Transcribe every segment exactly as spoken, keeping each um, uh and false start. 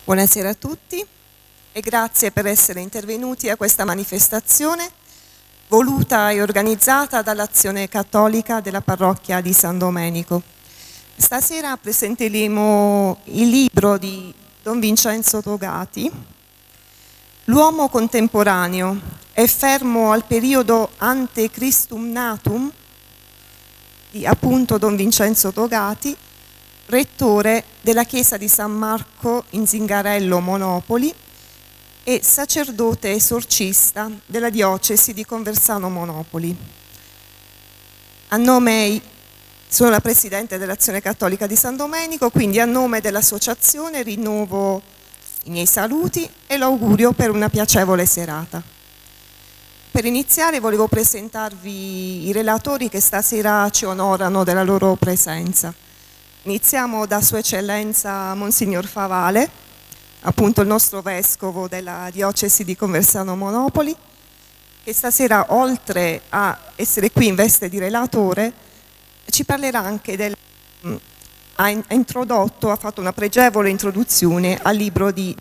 Buonasera a tutti e grazie per essere intervenuti a questa manifestazione voluta e organizzata dall'Azione Cattolica della Parrocchia di San Domenico. Stasera presenteremo il libro di Don Vincenzo Togati, L'uomo contemporaneo è fermo al periodo ante Christum natum, di appunto Don Vincenzo Togati, rettore della chiesa di San Marco in Zingarello, Monopoli, e sacerdote esorcista della diocesi di Conversano Monopoli. A nome, sono la presidente dell'Azione Cattolica di San Domenico, quindi a nome dell'associazione rinnovo i miei saluti e l'augurio per una piacevole serata. Per iniziare volevo presentarvi i relatori che stasera ci onorano della loro presenza. Iniziamo da Sua Eccellenza Monsignor Favale, appunto il nostro vescovo della diocesi di Conversano Monopoli, che stasera, oltre a essere qui in veste di relatore, ci parlerà anche del... ha introdotto, ha fatto una pregevole introduzione al libro di...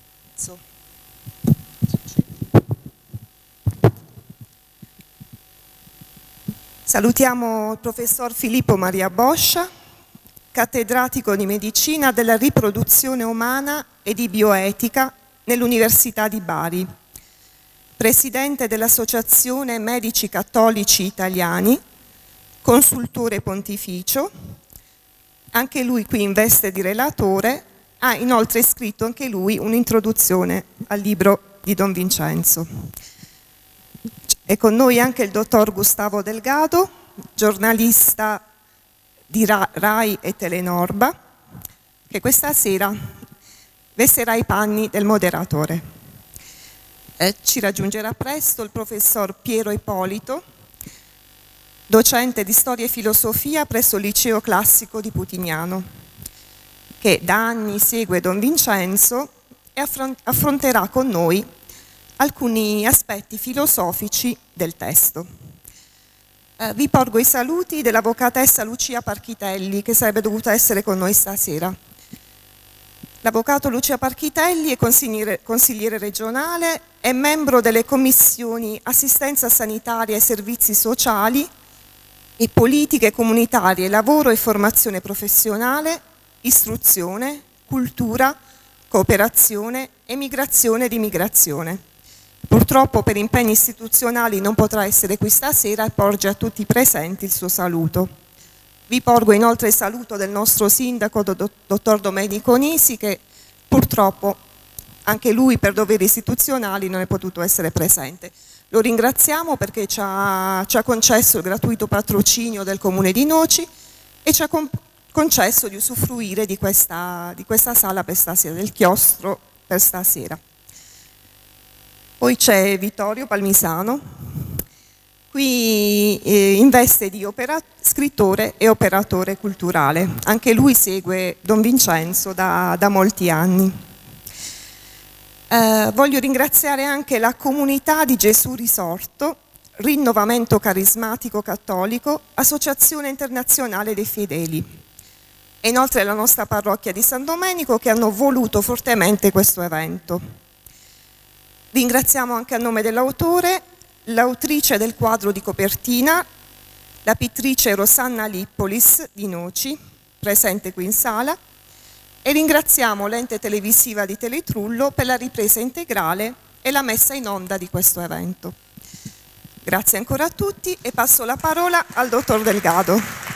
Salutiamo il professor Filippo Maria Boscia, cattedratico di medicina della riproduzione umana e di bioetica nell'Università di Bari, presidente dell'Associazione Medici Cattolici Italiani, consultore pontificio, anche lui qui in veste di relatore, ha inoltre scritto anche lui un'introduzione al libro di Don Vincenzo. È con noi anche il dottor Gustavo Delgado, giornalista di Rai e Telenorba, che questa sera vestirà i panni del moderatore. Eh, ci raggiungerà presto il professor Piero Ippolito, docente di storia e filosofia presso il liceo classico di Putignano, che da anni segue Don Vincenzo e affronterà con noi alcuni aspetti filosofici del testo. Eh, vi porgo i saluti dell'avvocatessa Lucia Parchitelli, che sarebbe dovuta essere con noi stasera. L'avvocato Lucia Parchitelli è consigliere, consigliere regionale, è membro delle commissioni assistenza sanitaria e servizi sociali e politiche comunitarie, lavoro e formazione professionale, istruzione, cultura, cooperazione, emigrazione ed immigrazione. Purtroppo per impegni istituzionali non potrà essere qui stasera e porge a tutti i presenti il suo saluto. Vi porgo inoltre il saluto del nostro sindaco, dottor Domenico Nisi, che purtroppo anche lui per doveri istituzionali non è potuto essere presente. Lo ringraziamo perché ci ha, ci ha concesso il gratuito patrocinio del Comune di Noci e ci ha con, concesso di usufruire di questa, di questa sala per stasera, del chiostro per stasera. Poi c'è Vittorio Palmisano, qui eh, in veste di scrittore e operatore culturale. Anche lui segue Don Vincenzo da, da molti anni. Eh, voglio ringraziare anche la comunità di Gesù Risorto, Rinnovamento Carismatico Cattolico, Associazione Internazionale dei Fedeli, e inoltre la nostra parrocchia di San Domenico, che hanno voluto fortemente questo evento. Ringraziamo anche a nome dell'autore, l'autrice del quadro di copertina, la pittrice Rosanna Lippolis di Noci, presente qui in sala, e ringraziamo l'ente televisiva di Teletrullo per la ripresa integrale e la messa in onda di questo evento. Grazie ancora a tutti e passo la parola al dottor Delgado.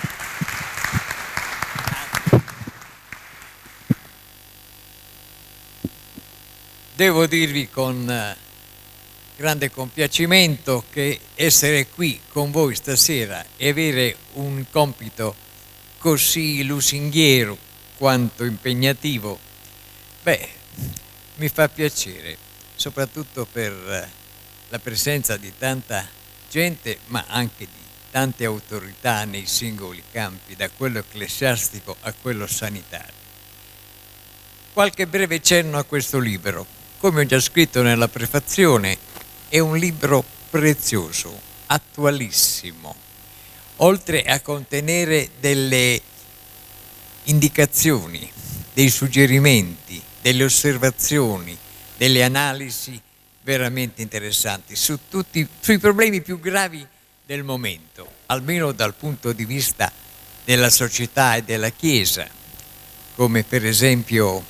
Devo dirvi con grande compiacimento che essere qui con voi stasera e avere un compito così lusinghiero quanto impegnativo, beh, mi fa piacere, soprattutto per la presenza di tanta gente, ma anche di tante autorità nei singoli campi, da quello ecclesiastico a quello sanitario. Qualche breve cenno a questo libro. Come ho già scritto nella prefazione, è un libro prezioso, attualissimo, oltre a contenere delle indicazioni, dei suggerimenti, delle osservazioni, delle analisi veramente interessanti su tutti, sui problemi più gravi del momento, almeno dal punto di vista della società e della Chiesa, come per esempio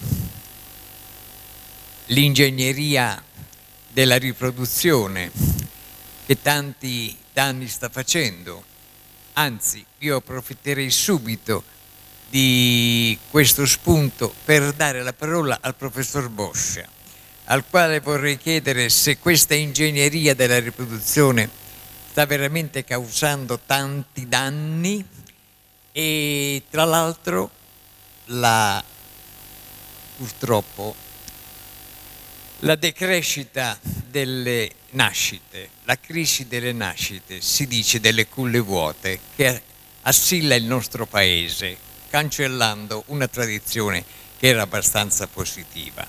l'ingegneria della riproduzione che tanti danni sta facendo. Anzi, io approfitterei subito di questo spunto per dare la parola al professor Boscia, al quale vorrei chiedere se questa ingegneria della riproduzione sta veramente causando tanti danni e tra l'altro la, purtroppo la decrescita delle nascite, la crisi delle nascite, si dice delle culle vuote, che assilla il nostro paese, cancellando una tradizione che era abbastanza positiva.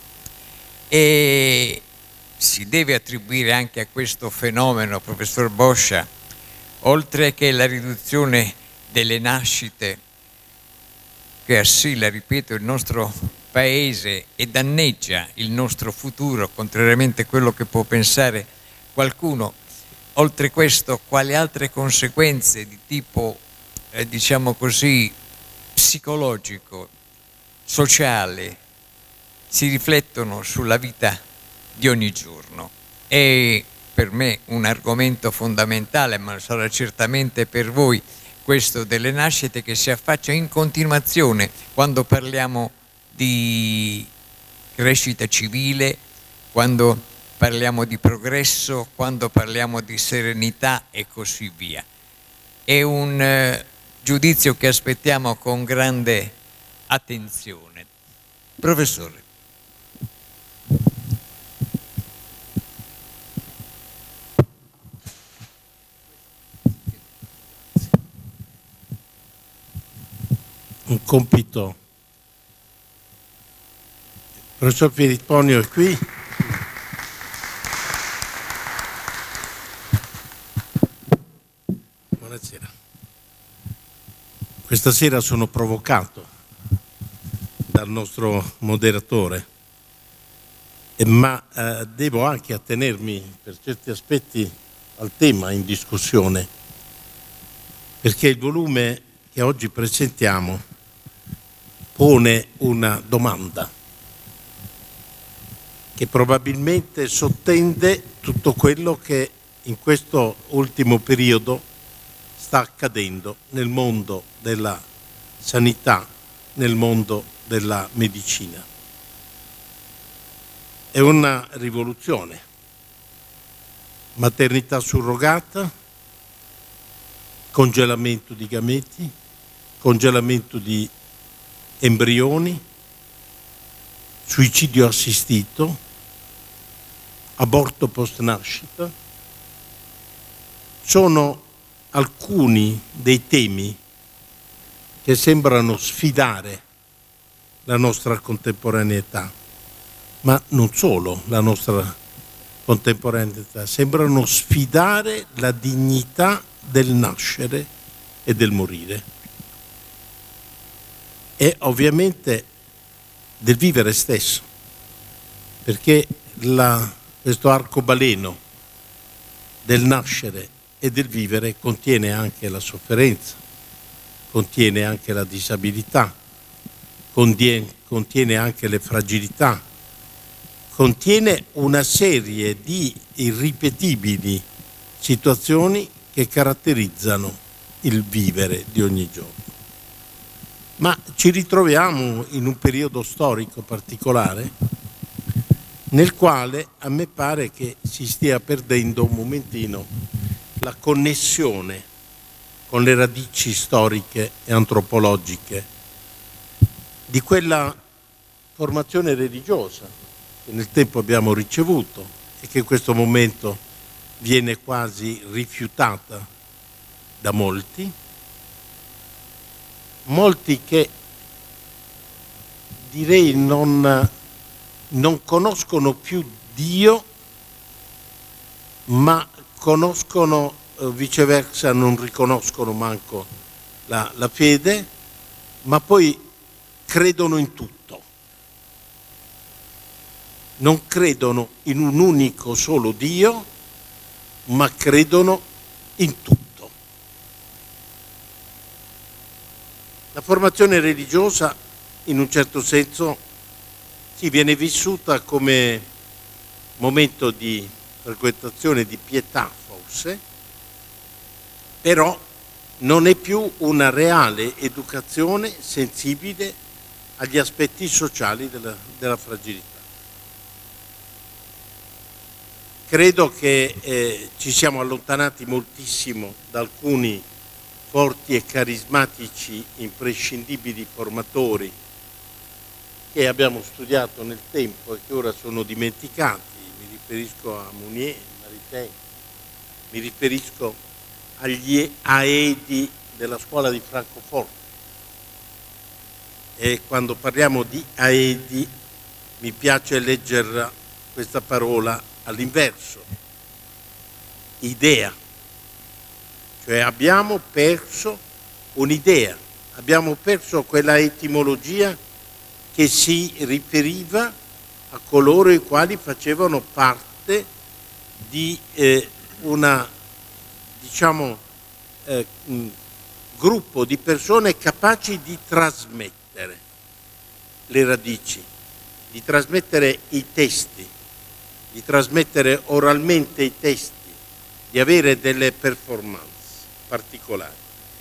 E si deve attribuire anche a questo fenomeno, professor Boscia, oltre che la riduzione delle nascite che assilla, ripeto, il nostro paese e danneggia il nostro futuro, contrariamente a quello che può pensare qualcuno. Oltre questo, quali altre conseguenze di tipo, eh, diciamo così, psicologico, sociale, si riflettono sulla vita di ogni giorno? È per me un argomento fondamentale, ma sarà certamente per voi questo delle nascite, che si affaccia in continuazione quando parliamo di crescita civile, quando parliamo di progresso, quando parliamo di serenità e così via. È un eh, giudizio che aspettiamo con grande attenzione. Professore. Un compito. Il professor Filipponi è qui. Buonasera. Questa sera sono provocato dal nostro moderatore, ma eh, devo anche attenermi per certi aspetti al tema in discussione, perché il volume che oggi presentiamo pone una domanda che probabilmente sottende tutto quello che in questo ultimo periodo sta accadendo nel mondo della sanità, nel mondo della medicina. È una rivoluzione. Maternità surrogata, congelamento di gameti, congelamento di embrioni, suicidio assistito, aborto post nascita, sono alcuni dei temi che sembrano sfidare la nostra contemporaneità, ma non solo la nostra contemporaneità, sembrano sfidare la dignità del nascere e del morire e ovviamente del vivere stesso, perché la, questo arcobaleno del nascere e del vivere contiene anche la sofferenza, contiene anche la disabilità, contiene, contiene anche le fragilità, contiene una serie di irripetibili situazioni che caratterizzano il vivere di ogni giorno. Ma ci ritroviamo in un periodo storico particolare nel quale a me pare che si stia perdendo un momentino la connessione con le radici storiche e antropologiche di quella formazione religiosa che nel tempo abbiamo ricevuto e che in questo momento viene quasi rifiutata da molti, molti che direi non, non conoscono più Dio, ma conoscono eh, viceversa, non riconoscono manco la, la fede, ma poi credono in tutto. non credono in un unico solo Dio, ma credono in tutto. La formazione religiosa, in un certo senso, sì, viene vissuta come momento di frequentazione, di pietà forse, però non è più una reale educazione sensibile agli aspetti sociali della, della fragilità. Credo che eh, ci siamo allontanati moltissimo da alcuni forti e carismatici, imprescindibili formatori che abbiamo studiato nel tempo e che ora sono dimenticati. Mi riferisco a Mounier, Maritain, mi riferisco agli aedi della scuola di Francoforte. E quando parliamo di aedi mi piace leggere questa parola all'inverso, idea, cioè abbiamo perso un'idea, abbiamo perso quella etimologia che si riferiva a coloro i quali facevano parte di eh, una, diciamo, eh, un gruppo di persone capaci di trasmettere le radici, di trasmettere i testi, di trasmettere oralmente i testi, di avere delle performance particolari.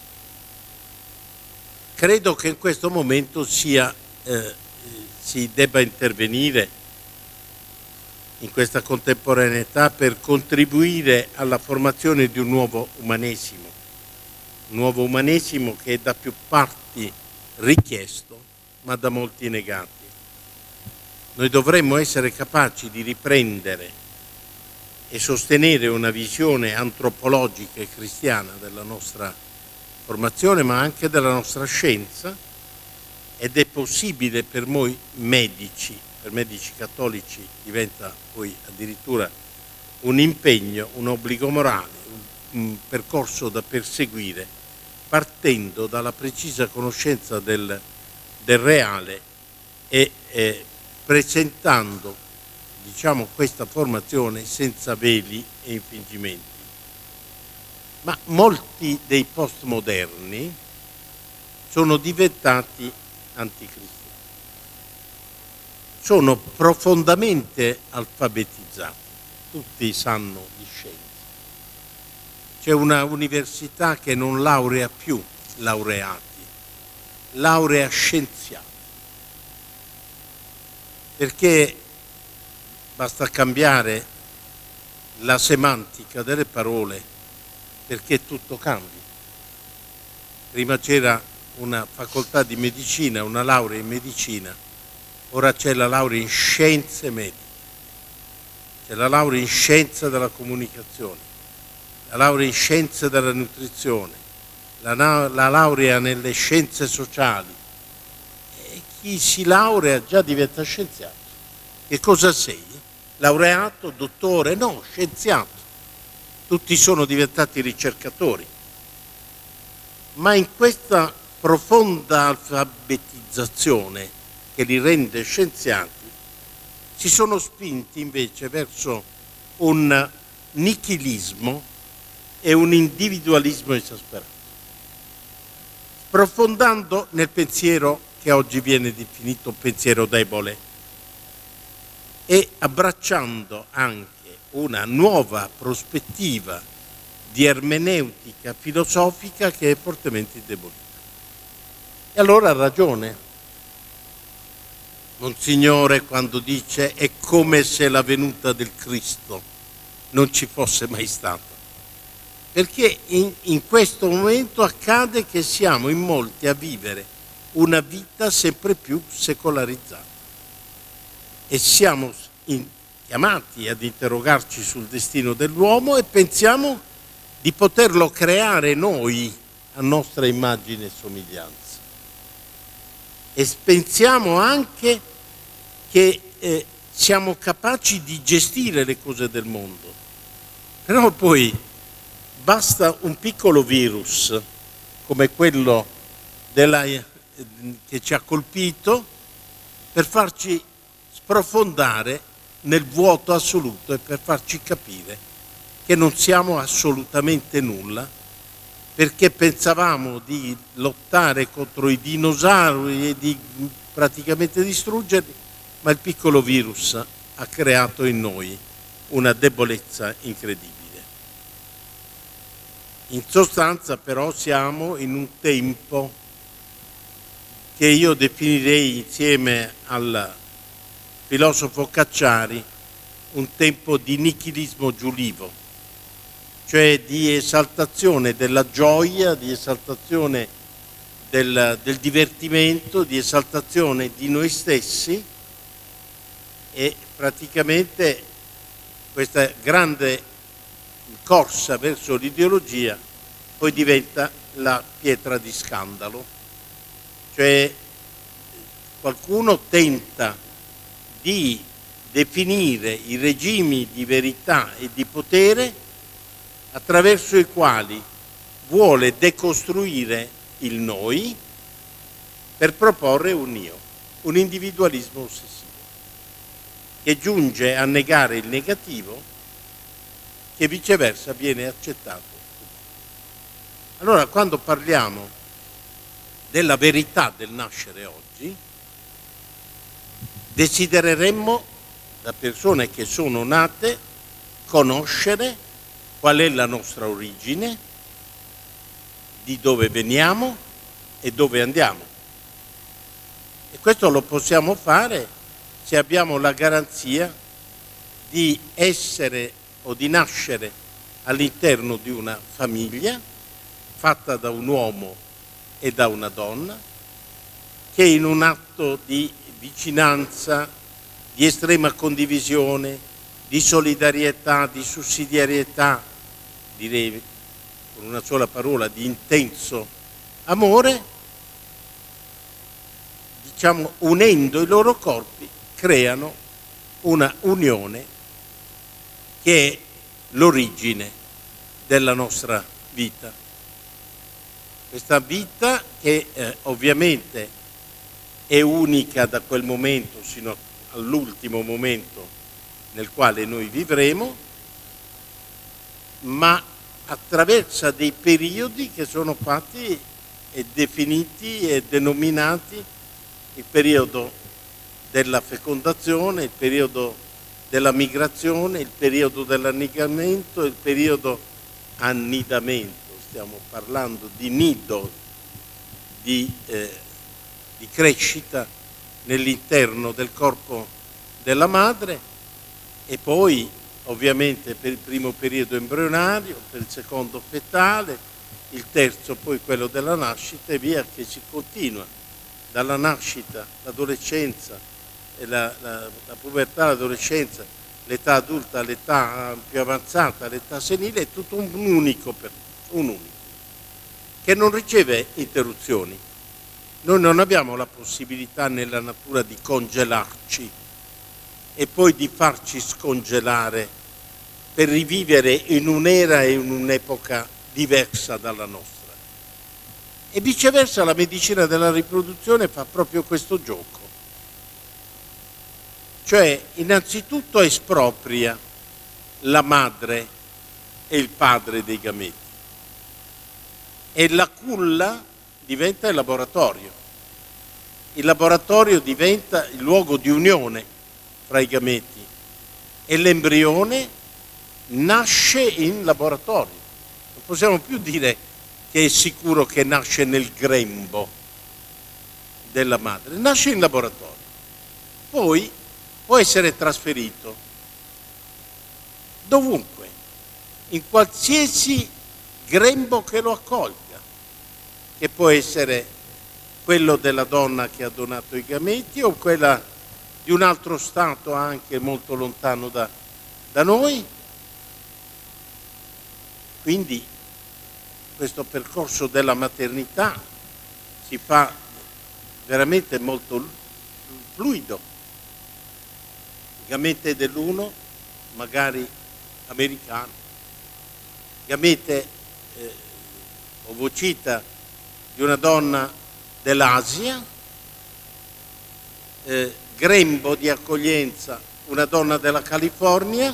Credo che in questo momento sia, eh, si debba intervenire in questa contemporaneità per contribuire alla formazione di un nuovo umanesimo, un nuovo umanesimo che è da più parti richiesto, ma da molti negato. Noi dovremmo essere capaci di riprendere e sostenere una visione antropologica e cristiana della nostra formazione, ma anche della nostra scienza, ed è possibile per noi medici, per medici cattolici diventa poi addirittura un impegno, un obbligo morale, un, un percorso da perseguire, partendo dalla precisa conoscenza del, del reale e eh, presentando, diciamo, questa formazione senza veli e infingimenti. Ma molti dei postmoderni sono diventati anticristiani, sono profondamente alfabetizzati, tutti sanno di scienza. C'è una università che non laurea più laureati, laurea scienziati, perché basta cambiare la semantica delle parole perché tutto cambia. Prima c'era una facoltà di medicina, una laurea in medicina, ora c'è la laurea in scienze mediche, c'è la laurea in scienza della comunicazione, la laurea in scienze della nutrizione, la, la laurea nelle scienze sociali. E chi si laurea già diventa scienziato. Che cosa sei? Laureato, dottore? No, scienziato. Tutti sono diventati ricercatori. Ma in questa profonda alfabetizzazione che li rende scienziati, si sono spinti invece verso un nichilismo e un individualismo esasperato, sprofondando nel pensiero che oggi viene definito pensiero debole e abbracciando anche una nuova prospettiva di ermeneutica filosofica che è fortemente indebolita. E allora ha ragione Monsignore quando dice è come se la venuta del Cristo non ci fosse mai stata, perché in, in questo momento accade che siamo in molti a vivere una vita sempre più secolarizzata e siamo in, chiamati ad interrogarci sul destino dell'uomo e pensiamo di poterlo creare noi a nostra immagine e somiglianza. E pensiamo anche che eh, siamo capaci di gestire le cose del mondo. Però poi basta un piccolo virus come quello della, eh, che ci ha colpito per farci sprofondare nel vuoto assoluto e per farci capire che non siamo assolutamente nulla, perché pensavamo di lottare contro i dinosauri e di praticamente distruggerli, ma il piccolo virus ha creato in noi una debolezza incredibile. In sostanza però siamo in un tempo che io definirei, insieme al filosofo Cacciari, un tempo di nichilismo giulivo, cioè di esaltazione della gioia, di esaltazione del, del divertimento, di esaltazione di noi stessi, e praticamente questa grande corsa verso l'ideologia poi diventa la pietra di scandalo, cioè qualcuno tenta di definire i regimi di verità e di potere attraverso i quali vuole decostruire il noi per proporre un io, un individualismo ossessivo, che giunge a negare il negativo, che viceversa viene accettato. Allora, quando parliamo della verità del nascere oggi, desidereremmo, da persone che sono nate, conoscere qual è la nostra origine, di dove veniamo e dove andiamo. E questo lo possiamo fare se abbiamo la garanzia di essere o di nascere all'interno di una famiglia fatta da un uomo e da una donna, che in un atto di vicinanza, di estrema condivisione, di solidarietà, di sussidiarietà, direi con una sola parola, di intenso amore, diciamo, unendo i loro corpi, creano una unione che è l'origine della nostra vita. Questa vita che eh, ovviamente è unica da quel momento sino all'ultimo momento nel quale noi vivremo, ma attraversa dei periodi che sono fatti e definiti e denominati il periodo della fecondazione, il periodo della migrazione, il periodo dell'annigamento, il periodo annidamento. Stiamo parlando di nido, di, eh, di crescita nell'interno del corpo della madre, e poi ovviamente per il primo periodo embrionario, per il secondo fetale, il terzo poi quello della nascita, e via che si continua, dalla nascita, l'adolescenza, la, la, la pubertà, l'adolescenza, l'età adulta, l'età più avanzata, l'età senile, è tutto un unico periodo, un unico, che non riceve interruzioni. Noi non abbiamo la possibilità nella natura di congelarci e poi di farci scongelare per rivivere in un'era e in un'epoca diversa dalla nostra. E viceversa la medicina della riproduzione fa proprio questo gioco. Cioè, innanzitutto espropria la madre e il padre dei gameti, e la culla diventa il laboratorio. Il laboratorio diventa il luogo di unione fra i gameti e l'embrione nasce in laboratorio. Non possiamo più dire che è sicuro che nasce nel grembo della madre, nasce in laboratorio. Poi può essere trasferito dovunque, in qualsiasi grembo che lo accolga, che può essere quello della donna che ha donato i gameti o quella di un altro stato anche molto lontano da, da noi. Quindi questo percorso della maternità si fa veramente molto fluido. Il gamete dell'uno magari americano, gamete eh, ovocita di una donna dell'Asia, eh, grembo di accoglienza una donna della California,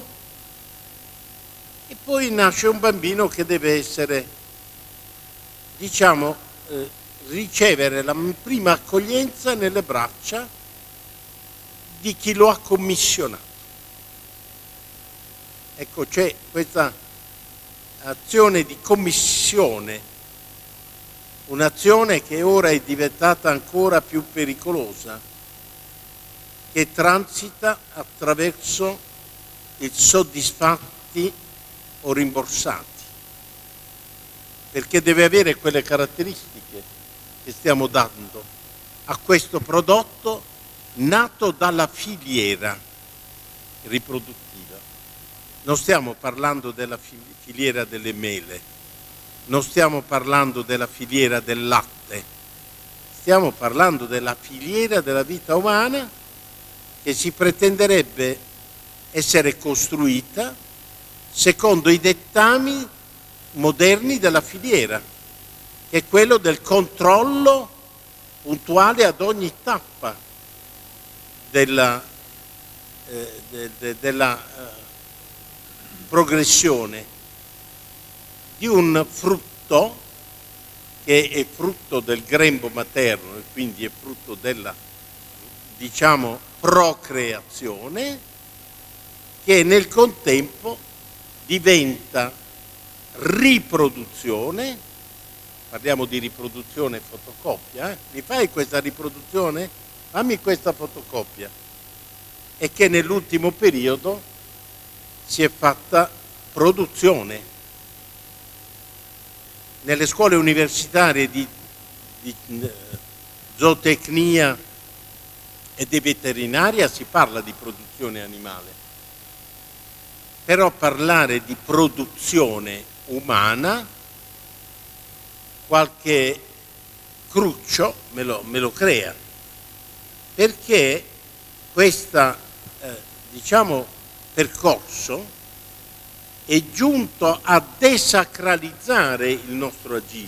e poi nasce un bambino che deve essere, diciamo, eh, ricevere la prima accoglienza nelle braccia di chi lo ha commissionato. Ecco, c'è questa azione di commissione, un'azione che ora è diventata ancora più pericolosa, che transita attraverso il soddisfatti o rimborsati, perché deve avere quelle caratteristiche che stiamo dando a questo prodotto nato dalla filiera riproduttiva. Non stiamo parlando della filiera delle mele, non stiamo parlando della filiera del latte, stiamo parlando della filiera della vita umana che si pretenderebbe essere costruita secondo i dettami moderni della filiera, che è quello del controllo puntuale ad ogni tappa della, eh, de, de, della eh, progressione di un frutto che è frutto del grembo materno e quindi è frutto della, diciamo, procreazione, che nel contempo diventa riproduzione. Parliamo di riproduzione fotocopia, eh? Mi fai questa riproduzione? Fammi questa fotocopia. E che nell'ultimo periodo si è fatta produzione. Nelle scuole universitarie di, di eh, zootecnia e di veterinaria si parla di produzione animale, però parlare di produzione umana qualche cruccio me lo, me lo crea, perché questo eh, diciamo percorso è giunto a desacralizzare il nostro agire.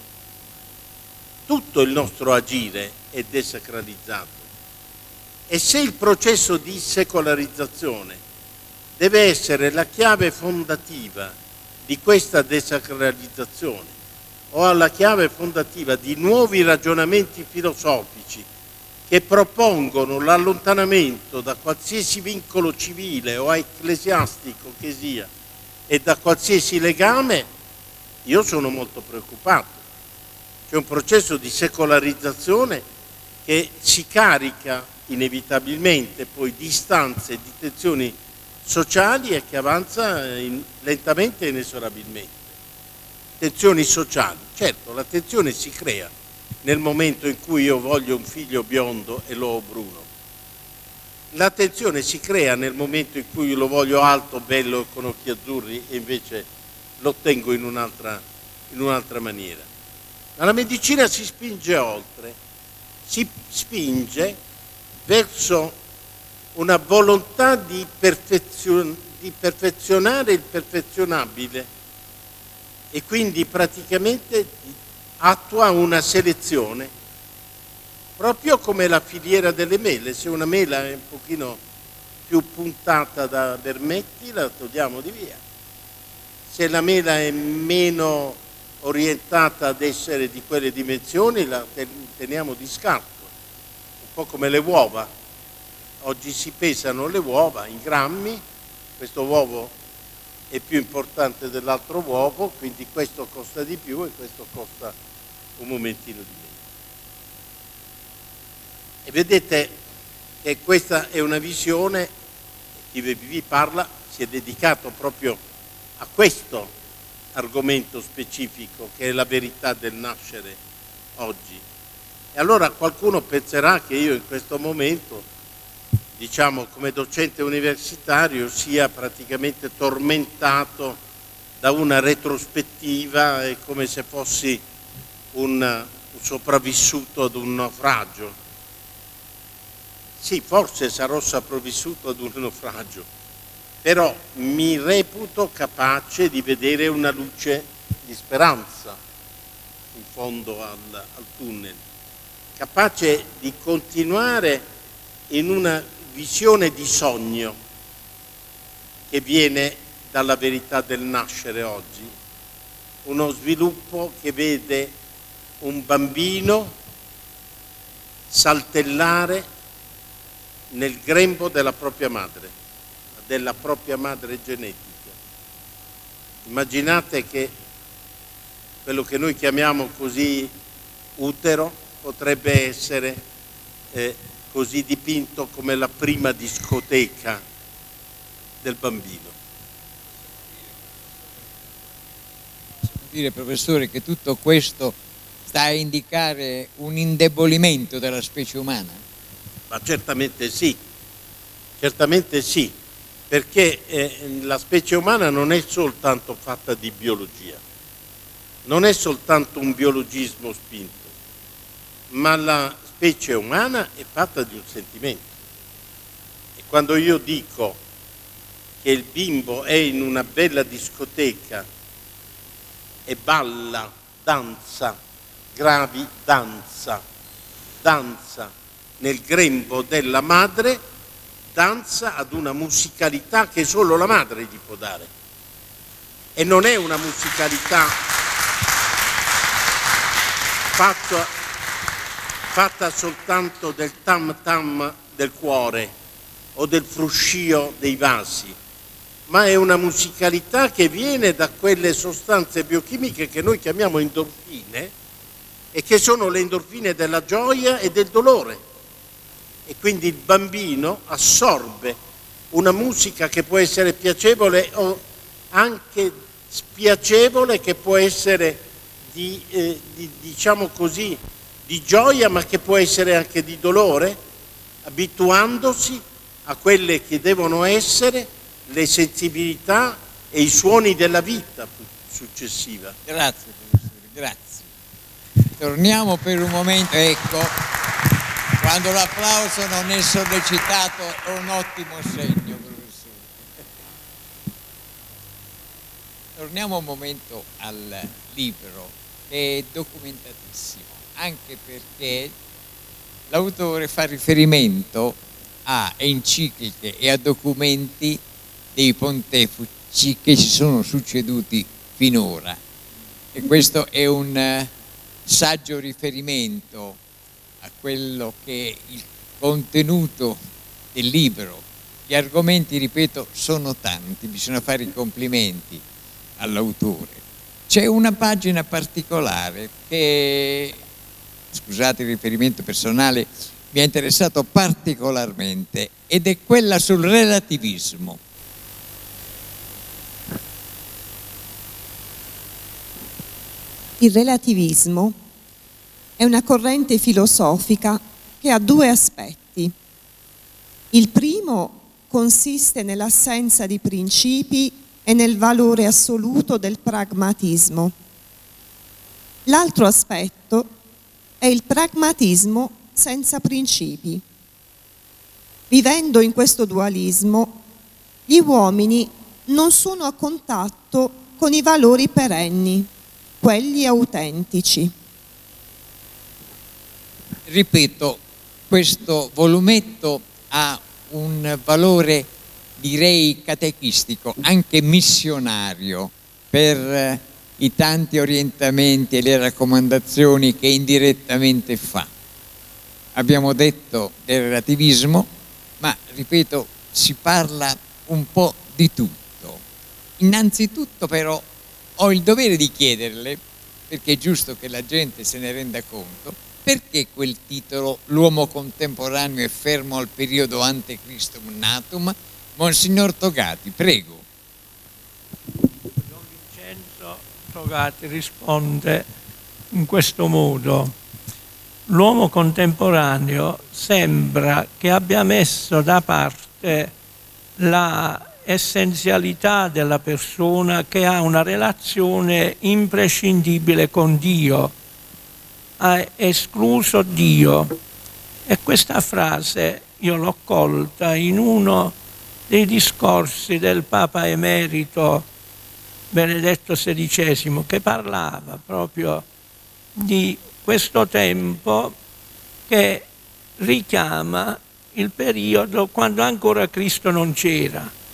Tutto il nostro agire è desacralizzato, e se il processo di secolarizzazione deve essere la chiave fondativa di questa desacralizzazione, o alla chiave fondativa di nuovi ragionamenti filosofici che propongono l'allontanamento da qualsiasi vincolo civile o ecclesiastico che sia e da qualsiasi legame, io sono molto preoccupato. C'è un processo di secolarizzazione che si carica inevitabilmente poi di istanze e di tensioni sociali e che avanza in, lentamente e inesorabilmente. Tensioni sociali, certo, la tensione si crea nel momento in cui io voglio un figlio biondo e lo ho bruno. La tensione si crea nel momento in cui io lo voglio alto, bello e con occhi azzurri e invece lo ottengo in un'altra, in un'altra maniera. Ma la medicina si spinge oltre, si spinge verso una volontà di, perfezion- di perfezionare il perfezionabile, e quindi praticamente attua una selezione, proprio come la filiera delle mele. Se una mela è un pochino più puntata da vermetti, la togliamo di via. Se la mela è meno orientata ad essere di quelle dimensioni, la teniamo di scarto, un po' come le uova. Oggi si pesano le uova in grammi, questo uovo è più importante dell'altro uovo, quindi questo costa di più e questo costa un momentino di meno. E vedete che questa è una visione, chi vi parla si è dedicato proprio a questo argomento specifico, che è la verità del nascere oggi. E allora qualcuno penserà che io in questo momento, diciamo come docente universitario, sia praticamente tormentato da una retrospettiva, è come se fossi un, un sopravvissuto ad un naufragio. Sì, forse sarò sopravvissuto ad un naufragio, però mi reputo capace di vedere una luce di speranza in fondo al, al tunnel, capace di continuare in una visione di sogno, che viene dalla verità del nascere oggi, uno sviluppo che vede un bambino saltellare nel grembo della propria madre, della propria madre genetica. Immaginate che quello che noi chiamiamo così utero potrebbe essere eh, così dipinto come la prima discoteca del bambino. Possiamo dire, professore, che tutto questo sta a indicare un indebolimento della specie umana? Ma certamente sì, certamente sì, perché eh, la specie umana non è soltanto fatta di biologia, non è soltanto un biologismo spinto, ma la specie umana è fatta di un sentimento. E quando io dico che il bimbo è in una bella discoteca e balla, danza, gravi danza, danza nel grembo della madre, danza ad una musicalità che solo la madre gli può dare. E non è una musicalità fatta, fatta soltanto del tam tam del cuore o del fruscio dei vasi, ma è una musicalità che viene da quelle sostanze biochimiche che noi chiamiamo endorfine e che sono le endorfine della gioia e del dolore. E quindi il bambino assorbe una musica che può essere piacevole o anche spiacevole, che può essere di, eh, di, diciamo così, di gioia, ma che può essere anche di dolore, abituandosi a quelle che devono essere le sensibilità e i suoni della vita successiva. Grazie, professore, grazie. Torniamo per un momento, ecco, quando l'applauso non è sollecitato è un ottimo segno, professore. Torniamo un momento al libro, che è documentatissimo, anche perché l'autore fa riferimento a encicliche e a documenti dei pontefici che si sono succeduti finora. E questo è un saggio riferimento a quello che è il contenuto del libro. Gli argomenti, ripeto, sono tanti, bisogna fare i complimenti all'autore. C'è una pagina particolare che, scusate il riferimento personale, mi ha interessato particolarmente, ed è quella sul relativismo. Il relativismo è una corrente filosofica che ha due aspetti. Il primo consiste nell'assenza di principi e nel valore assoluto del pragmatismo. L'altro aspetto è il pragmatismo senza principi. Vivendo in questo dualismo, gli uomini non sono a contatto con i valori perenni, quelli autentici. Ripeto, questo volumetto ha un valore, direi, catechistico, anche missionario, per i tanti orientamenti e le raccomandazioni che indirettamente fa. Abbiamo detto del relativismo, ma ripeto, si parla un po' di tutto. Innanzitutto però ho il dovere di chiederle, perché è giusto che la gente se ne renda conto, perché quel titolo, L'uomo contemporaneo è fermo al periodo ante Christum natum? Monsignor Togati, prego. Don Vincenzo Togati risponde in questo modo: l'uomo contemporaneo sembra che abbia messo da parte la essenzialità della persona, che ha una relazione imprescindibile con Dio, ha escluso Dio. E questa frase io l'ho colta in uno dei discorsi del Papa Emerito Benedetto sedicesimo, che parlava proprio di questo tempo che richiama il periodo quando ancora Cristo non c'era.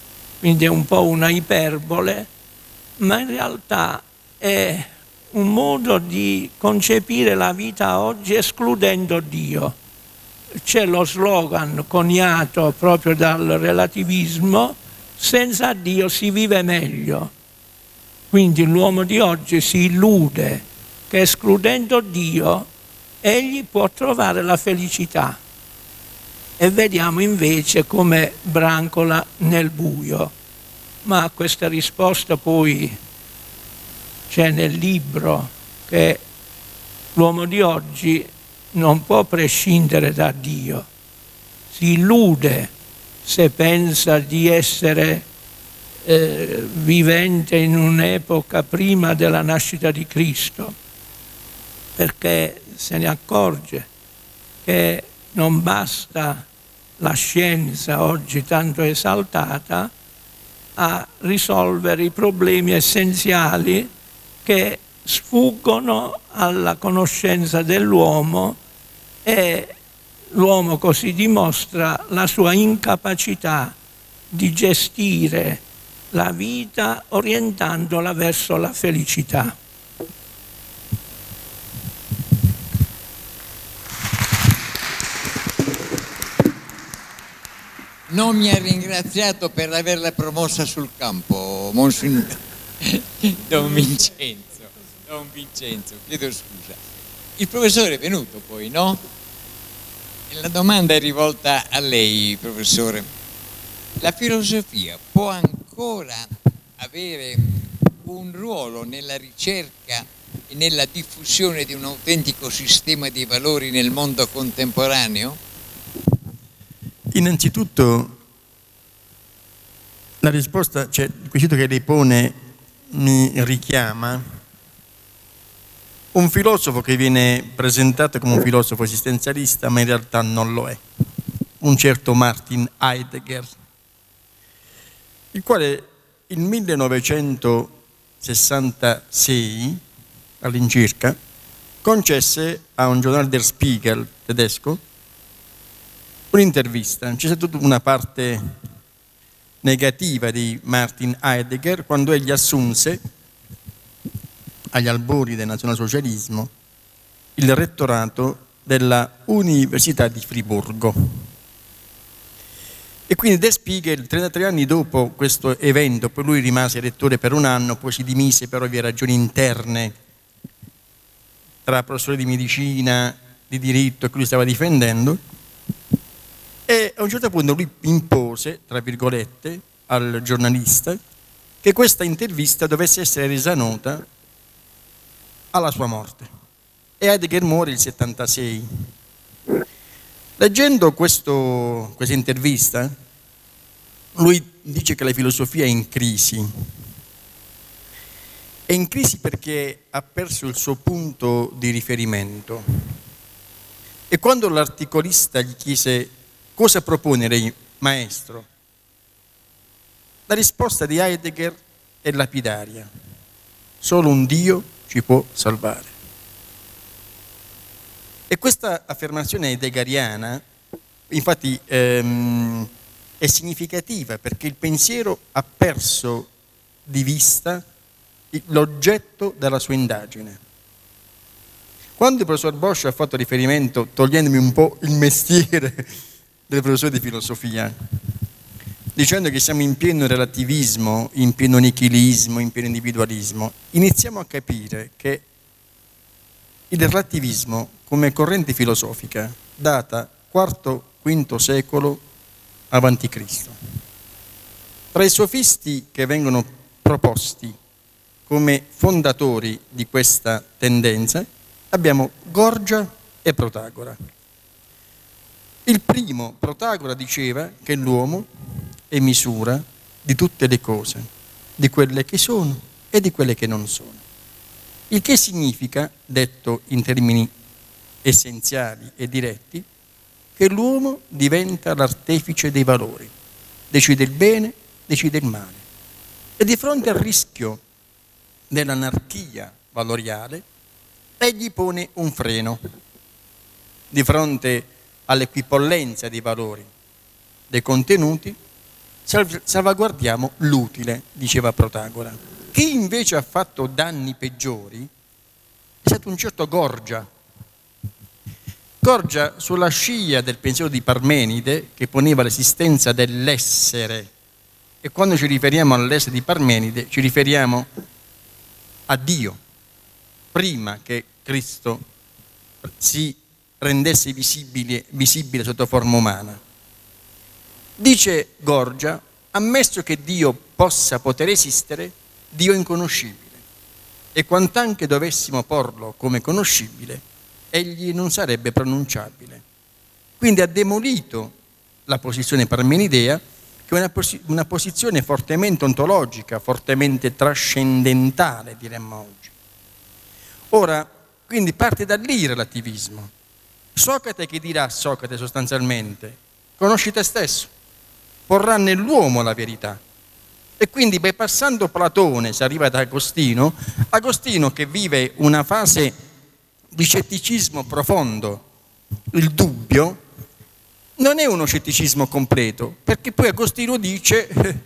quindi è un po' una iperbole, ma in realtà è un modo di concepire la vita oggi escludendo Dio. C'è lo slogan coniato proprio dal relativismo: senza Dio si vive meglio. Quindi l'uomo di oggi si illude che escludendo Dio egli può trovare la felicità, e vediamo invece come brancola nel buio. Ma questa risposta poi c'è nel libro, che l'uomo di oggi non può prescindere da Dio, si illude se pensa di essere eh, vivente in un'epoca prima della nascita di Cristo, perché se ne accorge che non basta la scienza oggi tanto esaltata a risolvere i problemi essenziali che sfuggono alla conoscenza dell'uomo, e l'uomo così dimostra la sua incapacità di gestire la vita orientandola verso la felicità. Non mi ha ringraziato per averla promossa sul campo, Monsignor Don Vincenzo. Don Vincenzo, chiedo scusa. Il professore è venuto poi, no? E la domanda è rivolta a lei, professore. La filosofia può ancora avere un ruolo nella ricerca e nella diffusione di un autentico sistema di valori nel mondo contemporaneo? Innanzitutto la risposta, cioè il quesito che lei pone mi richiama un filosofo che viene presentato come un filosofo esistenzialista, ma in realtà non lo è, un certo Martin Heidegger, il quale nel millenovecentosessantasei all'incirca concesse a un giornale Der Spiegel tedesco un'intervista. C'è stata una parte negativa di Martin Heidegger quando egli assunse, agli albori del nazionalsocialismo, il rettorato della Università di Friburgo. E quindi Der Spiegel, trentatré anni dopo questo evento, poi lui rimase rettore per un anno, poi si dimise per ovvie ragioni interne tra professori di medicina, di diritto che lui stava difendendo, e a un certo punto lui impose, tra virgolette, al giornalista che questa intervista dovesse essere resa nota alla sua morte. E Heidegger muore il settantasei. Leggendo questo, questa intervista, lui dice che la filosofia è in crisi. È in crisi perché ha perso il suo punto di riferimento. E quando l'articolista gli chiese: cosa propone lei, maestro? La risposta di Heidegger è lapidaria: solo un Dio ci può salvare. E questa affermazione heideggeriana, infatti, ehm, è significativa perché il pensiero ha perso di vista l'oggetto della sua indagine. Quando il professor Bosch ha fatto riferimento, togliendomi un po' il mestiere del professore di filosofia, dicendo che siamo in pieno relativismo, in pieno nichilismo, in pieno individualismo, iniziamo a capire che il relativismo come corrente filosofica data quarto quinto secolo avanti Cristo. Tra i sofisti che vengono proposti come fondatori di questa tendenza abbiamo Gorgia e Protagora. Il primo, Protagora, diceva che l'uomo è misura di tutte le cose, di quelle che sono e di quelle che non sono. Il che significa, detto in termini essenziali e diretti, che l'uomo diventa l'artefice dei valori, decide il bene, decide il male. E di fronte al rischio dell'anarchia valoriale, egli pone un freno. Di fronte all'equipollenza dei valori, dei contenuti, salvaguardiamo l'utile, diceva Protagora. Chi invece ha fatto danni peggiori è stato un certo Gorgia. Gorgia, sulla scia del pensiero di Parmenide, che poneva l'esistenza dell'essere, e quando ci riferiamo all'essere di Parmenide ci riferiamo a Dio, prima che Cristo si rendesse visibile, visibile sotto forma umana. Dice Gorgia, ammesso che Dio possa poter esistere, Dio è inconoscibile, e quant'anche dovessimo porlo come conoscibile, egli non sarebbe pronunciabile. Quindi ha demolito la posizione parmenidea, che è una, pos- una posizione fortemente ontologica, fortemente trascendentale, diremmo oggi. Ora, quindi parte da lì il relativismo. Socrate che dirà Socrate sostanzialmente? Conosci te stesso, porrà nell'uomo la verità. E quindi bypassando Platone si arriva ad Agostino, Agostino che vive una fase di scetticismo profondo, il dubbio, non è uno scetticismo completo, perché poi Agostino dice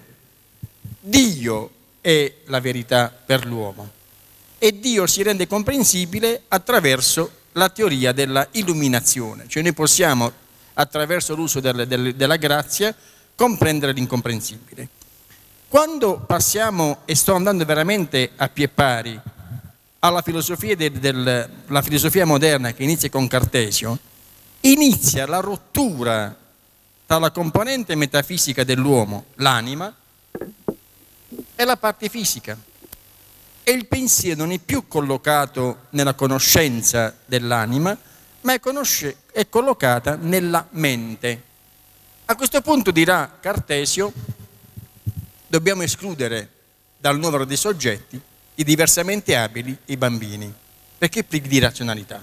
Dio è la verità per l'uomo e Dio si rende comprensibile attraverso la teoria della illuminazione, cioè noi possiamo attraverso l'uso del, del, della grazia comprendere l'incomprensibile. Quando passiamo, e sto andando veramente a pie pari, alla filosofia, del, del, la filosofia moderna che inizia con Cartesio, inizia la rottura tra la componente metafisica dell'uomo, l'anima, e la parte fisica. E il pensiero non è più collocato nella conoscenza dell'anima, ma è, conosce, è collocata nella mente. A questo punto dirà Cartesio, dobbiamo escludere dal numero dei soggetti i diversamente abili e i bambini, perché privi di razionalità.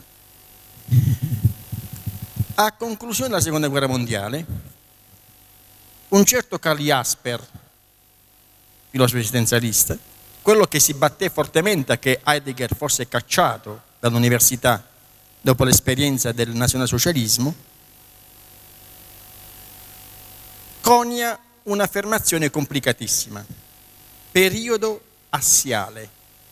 A conclusione della seconda guerra mondiale, un certo Karl Jasper, filosofo esistenzialista, quello che si batté fortemente a che Heidegger fosse cacciato dall'università dopo l'esperienza del nazionalsocialismo, conia un'affermazione complicatissima: periodo assiale,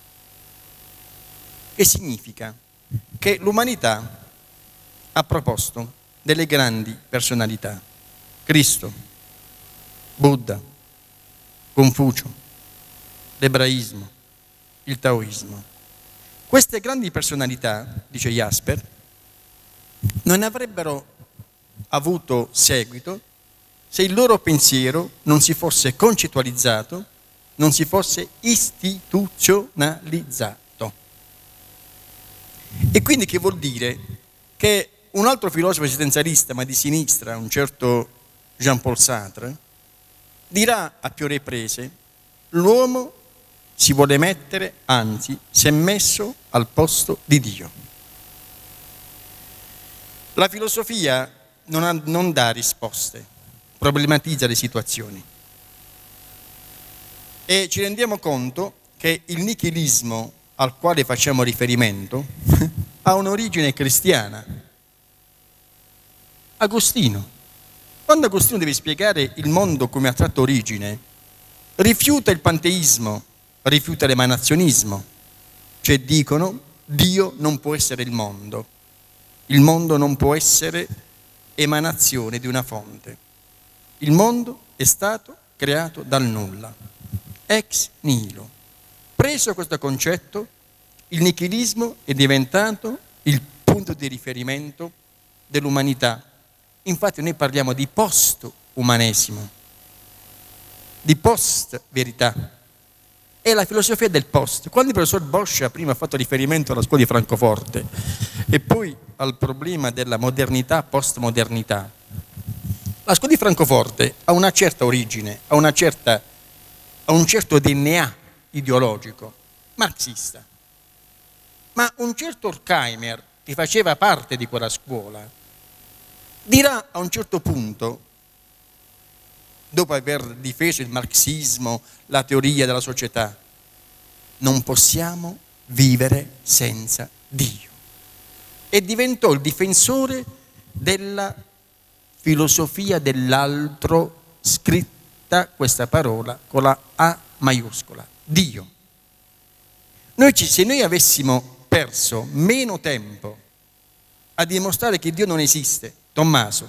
che significa che l'umanità ha proposto delle grandi personalità, Cristo, Buddha, Confucio, l'ebraismo, il taoismo. Queste grandi personalità, dice Jasper, non avrebbero avuto seguito se il loro pensiero non si fosse concettualizzato, non si fosse istituzionalizzato. E quindi che vuol dire? Che un altro filosofo esistenzialista, ma di sinistra, un certo Jean-Paul Sartre, dirà a più riprese: l'uomo si vuole mettere, anzi, si è messo al posto di Dio. La filosofia non, ha, non dà risposte, problematizza le situazioni. E ci rendiamo conto che il nichilismo al quale facciamo riferimento ha un'origine cristiana. Agostino, quando Agostino deve spiegare il mondo come ha tratto origine, rifiuta il panteismo, rifiuta l'emanazionismo, cioè dicono Dio non può essere il mondo, il mondo non può essere emanazione di una fonte, il mondo è stato creato dal nulla, ex nihilo. Preso questo concetto, il nichilismo è diventato il punto di riferimento dell'umanità. Infatti noi parliamo di post-umanesimo, di post-verità. È la filosofia del post. Quando il professor Bosch prima ha fatto riferimento alla scuola di Francoforte e poi al problema della modernità, postmodernità, la scuola di Francoforte ha una certa origine, ha, una certa, ha un certo D N A ideologico, marxista. Ma un certo Horkheimer, che faceva parte di quella scuola, dirà a un certo punto, dopo aver difeso il marxismo, la teoria della società, non possiamo vivere senza Dio. E diventò il difensore della filosofia dell'altro scritta scritta questa parola con la A maiuscola, Dio. Noi ci, se noi avessimo perso meno tempo a dimostrare che Dio non esiste, Tommaso,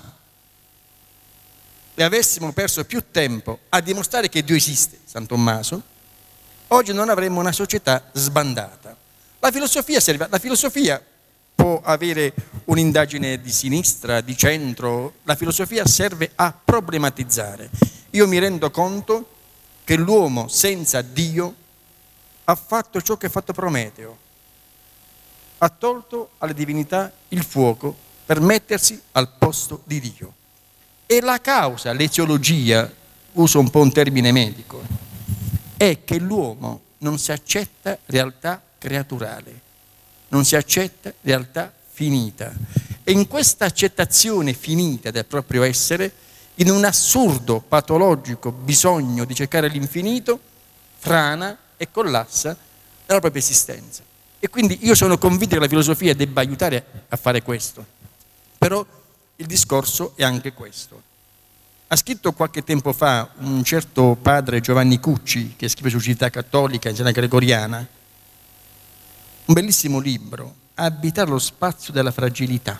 e avessimo perso più tempo a dimostrare che Dio esiste, San Tommaso, oggi non avremmo una società sbandata. La filosofia serve, la filosofia può avere un'indagine di sinistra, di centro, la filosofia serve a problematizzare. Io mi rendo conto che l'uomo senza Dio ha fatto ciò che ha fatto Prometeo, ha tolto alle divinità il fuoco per mettersi al posto di Dio. E la causa, l'eziologia, uso un po' un termine medico, è che l'uomo non si accetta realtà creaturale, non si accetta realtà finita. E in questa accettazione finita del proprio essere, in un assurdo, patologico bisogno di cercare l'infinito, frana e collassa nella propria esistenza. E quindi io sono convinto che la filosofia debba aiutare a fare questo. Però il discorso è anche questo. Ha scritto qualche tempo fa un certo padre Giovanni Cucci, che scrive su Civiltà Cattolica in Chiesa Gregoriana, un bellissimo libro, Abitare lo spazio della fragilità.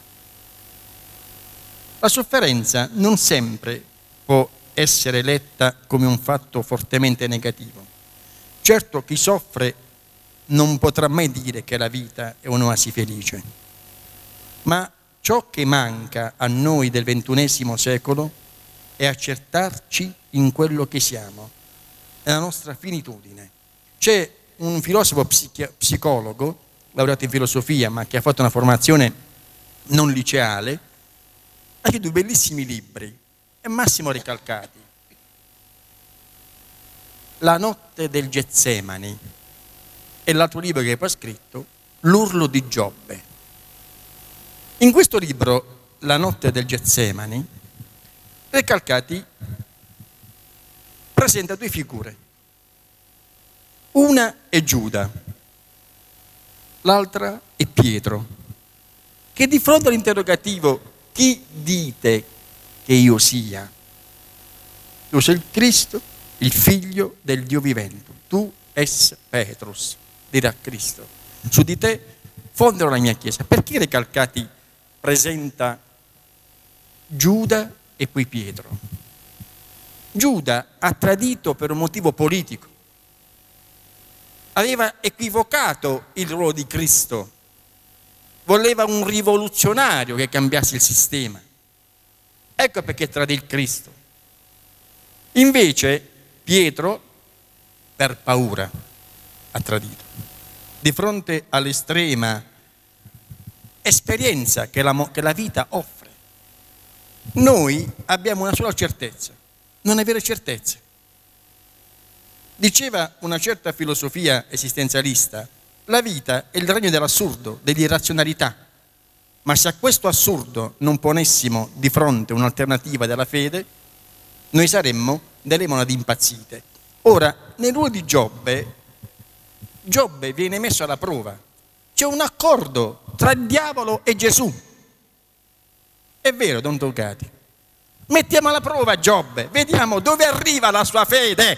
La sofferenza non sempre può essere letta come un fatto fortemente negativo. Certo, chi soffre non potrà mai dire che la vita è un'oasi felice, ma ciò che manca a noi del ventunesimo secolo è accettarci in quello che siamo, nella nostra finitudine. C'è un filosofo psicologo, laureato in filosofia, ma che ha fatto una formazione non liceale, ha scritto due bellissimi libri, e Massimo Recalcati. La notte del Getsemani e l'altro libro che poi ha scritto, L'urlo di Giobbe. In questo libro, La notte del Getsemani, Recalcati presenta due figure. Una è Giuda, l'altra è Pietro, che di fronte all'interrogativo chi dite che io sia? Tu sei il Cristo, il figlio del Dio vivente. Tu es Petrus, dirà Cristo. Su di te fonderò la mia chiesa. Perché Recalcati presenta Giuda e poi Pietro? Giuda ha tradito per un motivo politico. Aveva equivocato il ruolo di Cristo, voleva un rivoluzionario che cambiasse il sistema. Ecco perché tradì il Cristo. Invece Pietro, per paura, ha tradito. Di fronte all'estrema esperienza che la, che la vita offre, noi abbiamo una sola certezza, non avere certezze. Diceva una certa filosofia esistenzialista, la vita è il regno dell'assurdo, dell'irrazionalità, ma se a questo assurdo non ponessimo di fronte un'alternativa della fede, noi saremmo delle monadi impazzite. Ora, nel ruolo di Giobbe, Giobbe viene messo alla prova. C'è un accordo tra il diavolo e Gesù. È vero, Don Toccati? Mettiamo alla prova Giobbe, vediamo dove arriva la sua fede.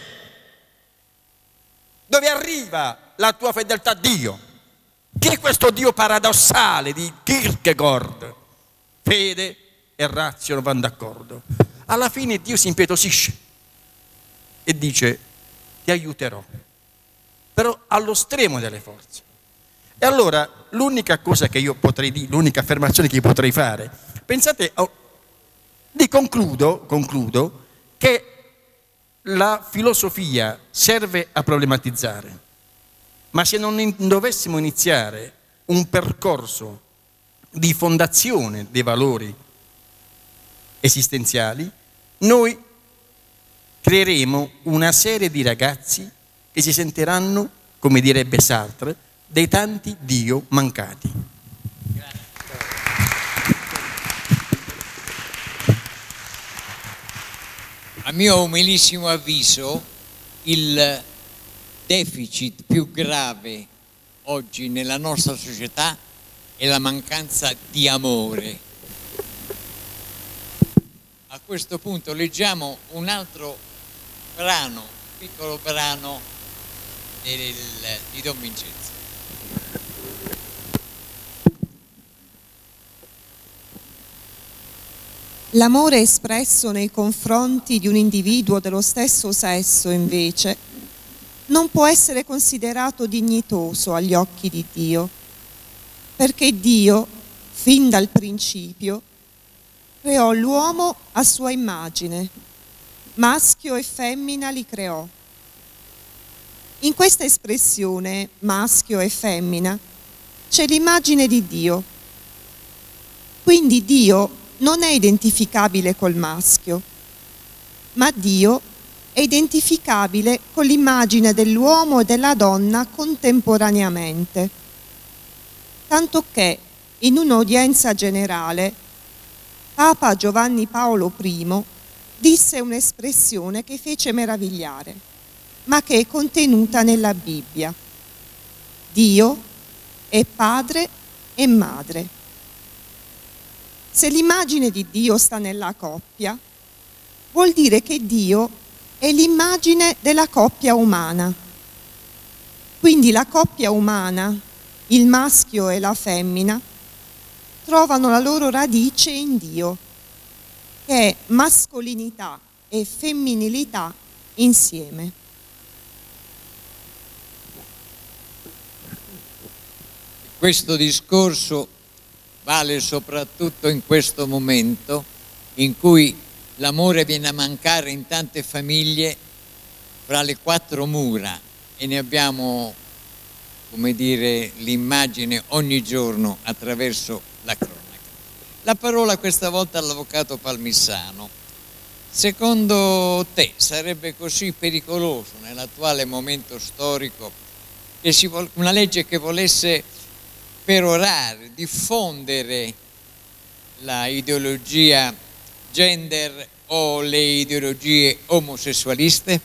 Dove arriva la tua fedeltà a Dio? Che è questo Dio paradossale di Kierkegaard? Fede e razio vanno d'accordo. Alla fine Dio si impietosisce e dice: ti aiuterò, però allo stremo delle forze. E allora l'unica cosa che io potrei dire, l'unica affermazione che io potrei fare, pensate, oh, di concludo, concludo che la filosofia serve a problematizzare, ma se non in, dovessimo iniziare un percorso di fondazione dei valori esistenziali, noi creeremo una serie di ragazzi che si sentiranno, come direbbe Sartre, dei tanti Dio mancati. A mio umilissimo avviso, il deficit più grave oggi nella nostra società è la mancanza di amore. A questo punto leggiamo un altro brano, piccolo brano del, di Don Vincenzo. L'amore espresso nei confronti di un individuo dello stesso sesso, invece, non può essere considerato dignitoso agli occhi di Dio, perché Dio, fin dal principio, creò l'uomo a sua immagine, maschio e femmina li creò. In questa espressione, maschio e femmina, c'è l'immagine di Dio. Quindi Dio non è identificabile col maschio, ma Dio è identificabile con l'immagine dell'uomo e della donna contemporaneamente. Tanto che in un'udienza generale Papa Giovanni Paolo primo disse un'espressione che fece meravigliare, ma che è contenuta nella Bibbia. Dio è padre e madre. Se l'immagine di Dio sta nella coppia, vuol dire che Dio è l'immagine della coppia umana. Quindi la coppia umana, il maschio e la femmina, trovano la loro radice in Dio, che è mascolinità e femminilità insieme. Questo discorso vale soprattutto in questo momento in cui l'amore viene a mancare in tante famiglie fra le quattro mura e ne abbiamo, come dire, l'immagine ogni giorno attraverso la cronaca. La parola questa volta all'avvocato Palmisano. Secondo te sarebbe così pericoloso nell'attuale momento storico che si vol- una legge che volesse perorare, diffondere la ideologia gender o le ideologie omosessualiste?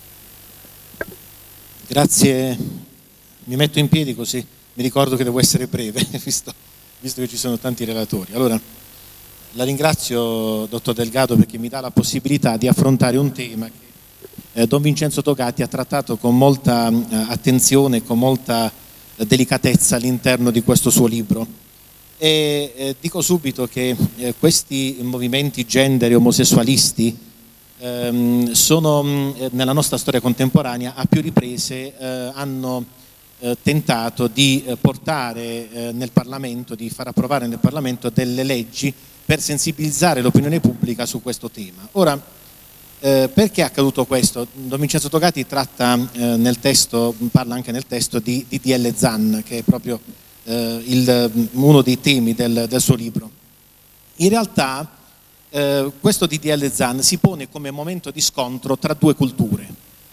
Grazie, mi metto in piedi così mi ricordo che devo essere breve, visto, visto che ci sono tanti relatori. Allora, la ringrazio, dottor Delgado, perché mi dà la possibilità di affrontare un tema che eh, Don Vincenzo Togati ha trattato con molta eh, attenzione, con molta delicatezza all'interno di questo suo libro. E eh, dico subito che eh, questi movimenti gender e omosessualisti ehm, sono mh, nella nostra storia contemporanea a più riprese eh, hanno eh, tentato di eh, portare eh, nel Parlamento, di far approvare nel Parlamento delle leggi per sensibilizzare l'opinione pubblica su questo tema. Ora, Eh, perché è accaduto questo? Don Vincenzo Togati tratta eh, nel testo, parla anche nel testo di D D L Zan, che è proprio eh, il, uno dei temi del, del suo libro. In realtà eh, questo D D L Zan si pone come momento di scontro tra due culture,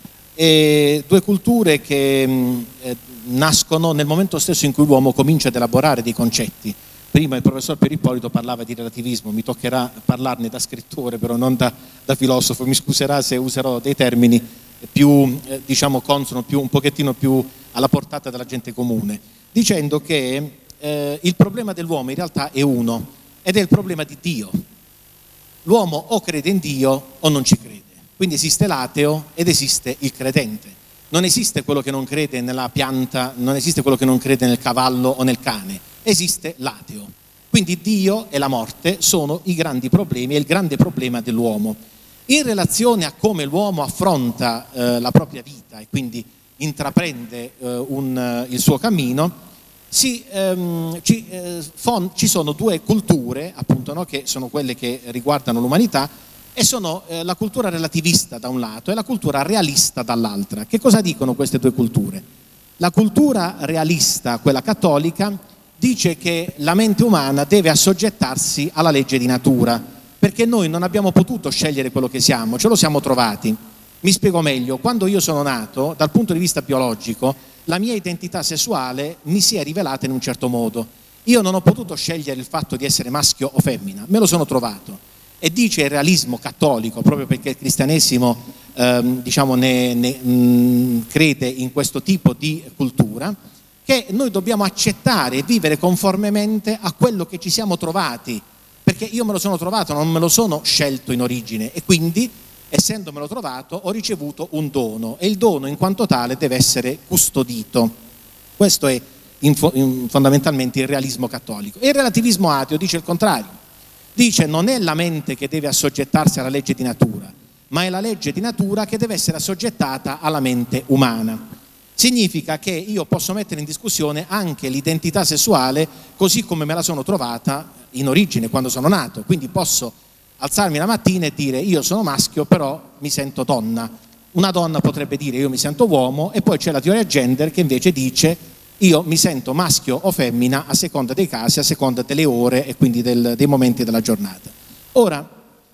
e due culture che mh, eh, nascono nel momento stesso in cui l'uomo comincia ad elaborare dei concetti. Prima il professor Pierippolito parlava di relativismo, mi toccherà parlarne da scrittore, però non da, da filosofo, mi scuserà se userò dei termini più, eh, diciamo, consono, più, un pochettino più alla portata della gente comune, dicendo che eh, il problema dell'uomo in realtà è uno, ed è il problema di Dio. L'uomo o crede in Dio o non ci crede, quindi esiste l'ateo ed esiste il credente. Non esiste quello che non crede nella pianta, non esiste quello che non crede nel cavallo o nel cane. Esiste l'ateo. Quindi Dio e la morte sono i grandi problemi, è il grande problema dell'uomo. In relazione a come l'uomo affronta eh, la propria vita e quindi intraprende eh, un, il suo cammino, si, ehm, ci, eh, fon, ci sono due culture, appunto, no, che sono quelle che riguardano l'umanità, e sono eh, la cultura relativista da un lato e la cultura realista dall'altra. Che cosa dicono queste due culture? La cultura realista, quella cattolica, dice che la mente umana deve assoggettarsi alla legge di natura, perché noi non abbiamo potuto scegliere quello che siamo, ce lo siamo trovati. Mi spiego meglio: quando io sono nato, dal punto di vista biologico, la mia identità sessuale mi si è rivelata in un certo modo. Io non ho potuto scegliere il fatto di essere maschio o femmina, me lo sono trovato. E dice il realismo cattolico, proprio perché il cristianesimo ehm, diciamo ne, ne, mh, crede in questo tipo di cultura, che noi dobbiamo accettare e vivere conformemente a quello che ci siamo trovati, perché io me lo sono trovato, non me lo sono scelto in origine, e quindi essendomelo trovato, ho ricevuto un dono e il dono in quanto tale deve essere custodito. Questo è in fo- in fondamentalmente il realismo cattolico. E il relativismo ateo dice il contrario, dice non è la mente che deve assoggettarsi alla legge di natura, ma è la legge di natura che deve essere assoggettata alla mente umana. Significa che io posso mettere in discussione anche l'identità sessuale così come me la sono trovata in origine, quando sono nato. Quindi posso alzarmi la mattina e dire io sono maschio però mi sento donna. Una donna potrebbe dire io mi sento uomo, e poi c'è la teoria gender che invece dice io mi sento maschio o femmina a seconda dei casi, a seconda delle ore e quindi del, dei momenti della giornata. Ora,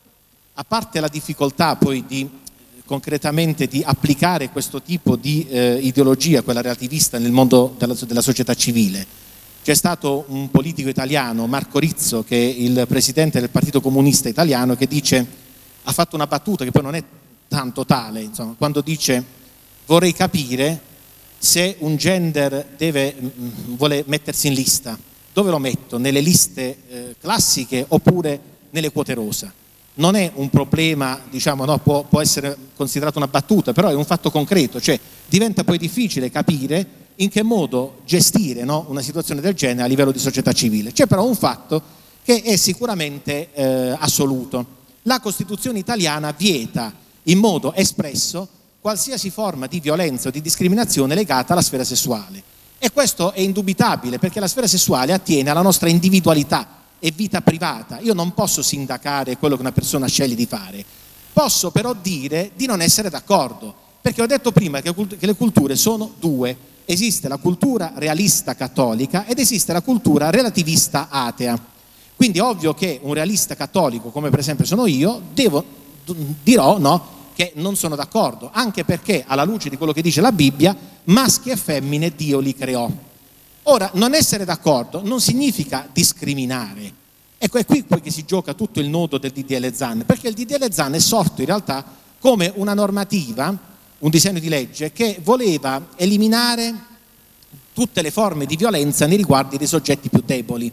a parte la difficoltà poi di concretamente di applicare questo tipo di eh, ideologia, quella relativista, nel mondo della, della società civile, c'è stato un politico italiano, Marco Rizzo, che è il presidente del Partito Comunista Italiano, che dice, ha fatto una battuta che poi non è tanto tale, insomma, quando dice vorrei capire se un gender deve, mh, vuole mettersi in lista, dove lo metto? Nelle liste eh, classiche oppure nelle quote rosa? Non è un problema, diciamo, no, può, può essere considerato una battuta, però è un fatto concreto, cioè diventa poi difficile capire in che modo gestire, no, una situazione del genere a livello di società civile. C'è però un fatto che è sicuramente eh, assoluto. La Costituzione italiana vieta in modo espresso qualsiasi forma di violenza o di discriminazione legata alla sfera sessuale. E questo è indubitabile, perché la sfera sessuale attiene alla nostra individualità e vita privata. Io non posso sindacare quello che una persona sceglie di fare, posso però dire di non essere d'accordo, perché ho detto prima che, che le culture sono due. Esiste la cultura realista cattolica ed esiste la cultura relativista atea. Quindi è ovvio che un realista cattolico, come per esempio sono io, devo, dirò no, che non sono d'accordo, anche perché alla luce di quello che dice la Bibbia, maschi e femmine Dio li creò. Ora, non essere d'accordo non significa discriminare. Ecco, è qui poi che si gioca tutto il nodo del D D L Zan, perché il D D L Zan è sorto in realtà come una normativa, un disegno di legge che voleva eliminare tutte le forme di violenza nei riguardi dei soggetti più deboli.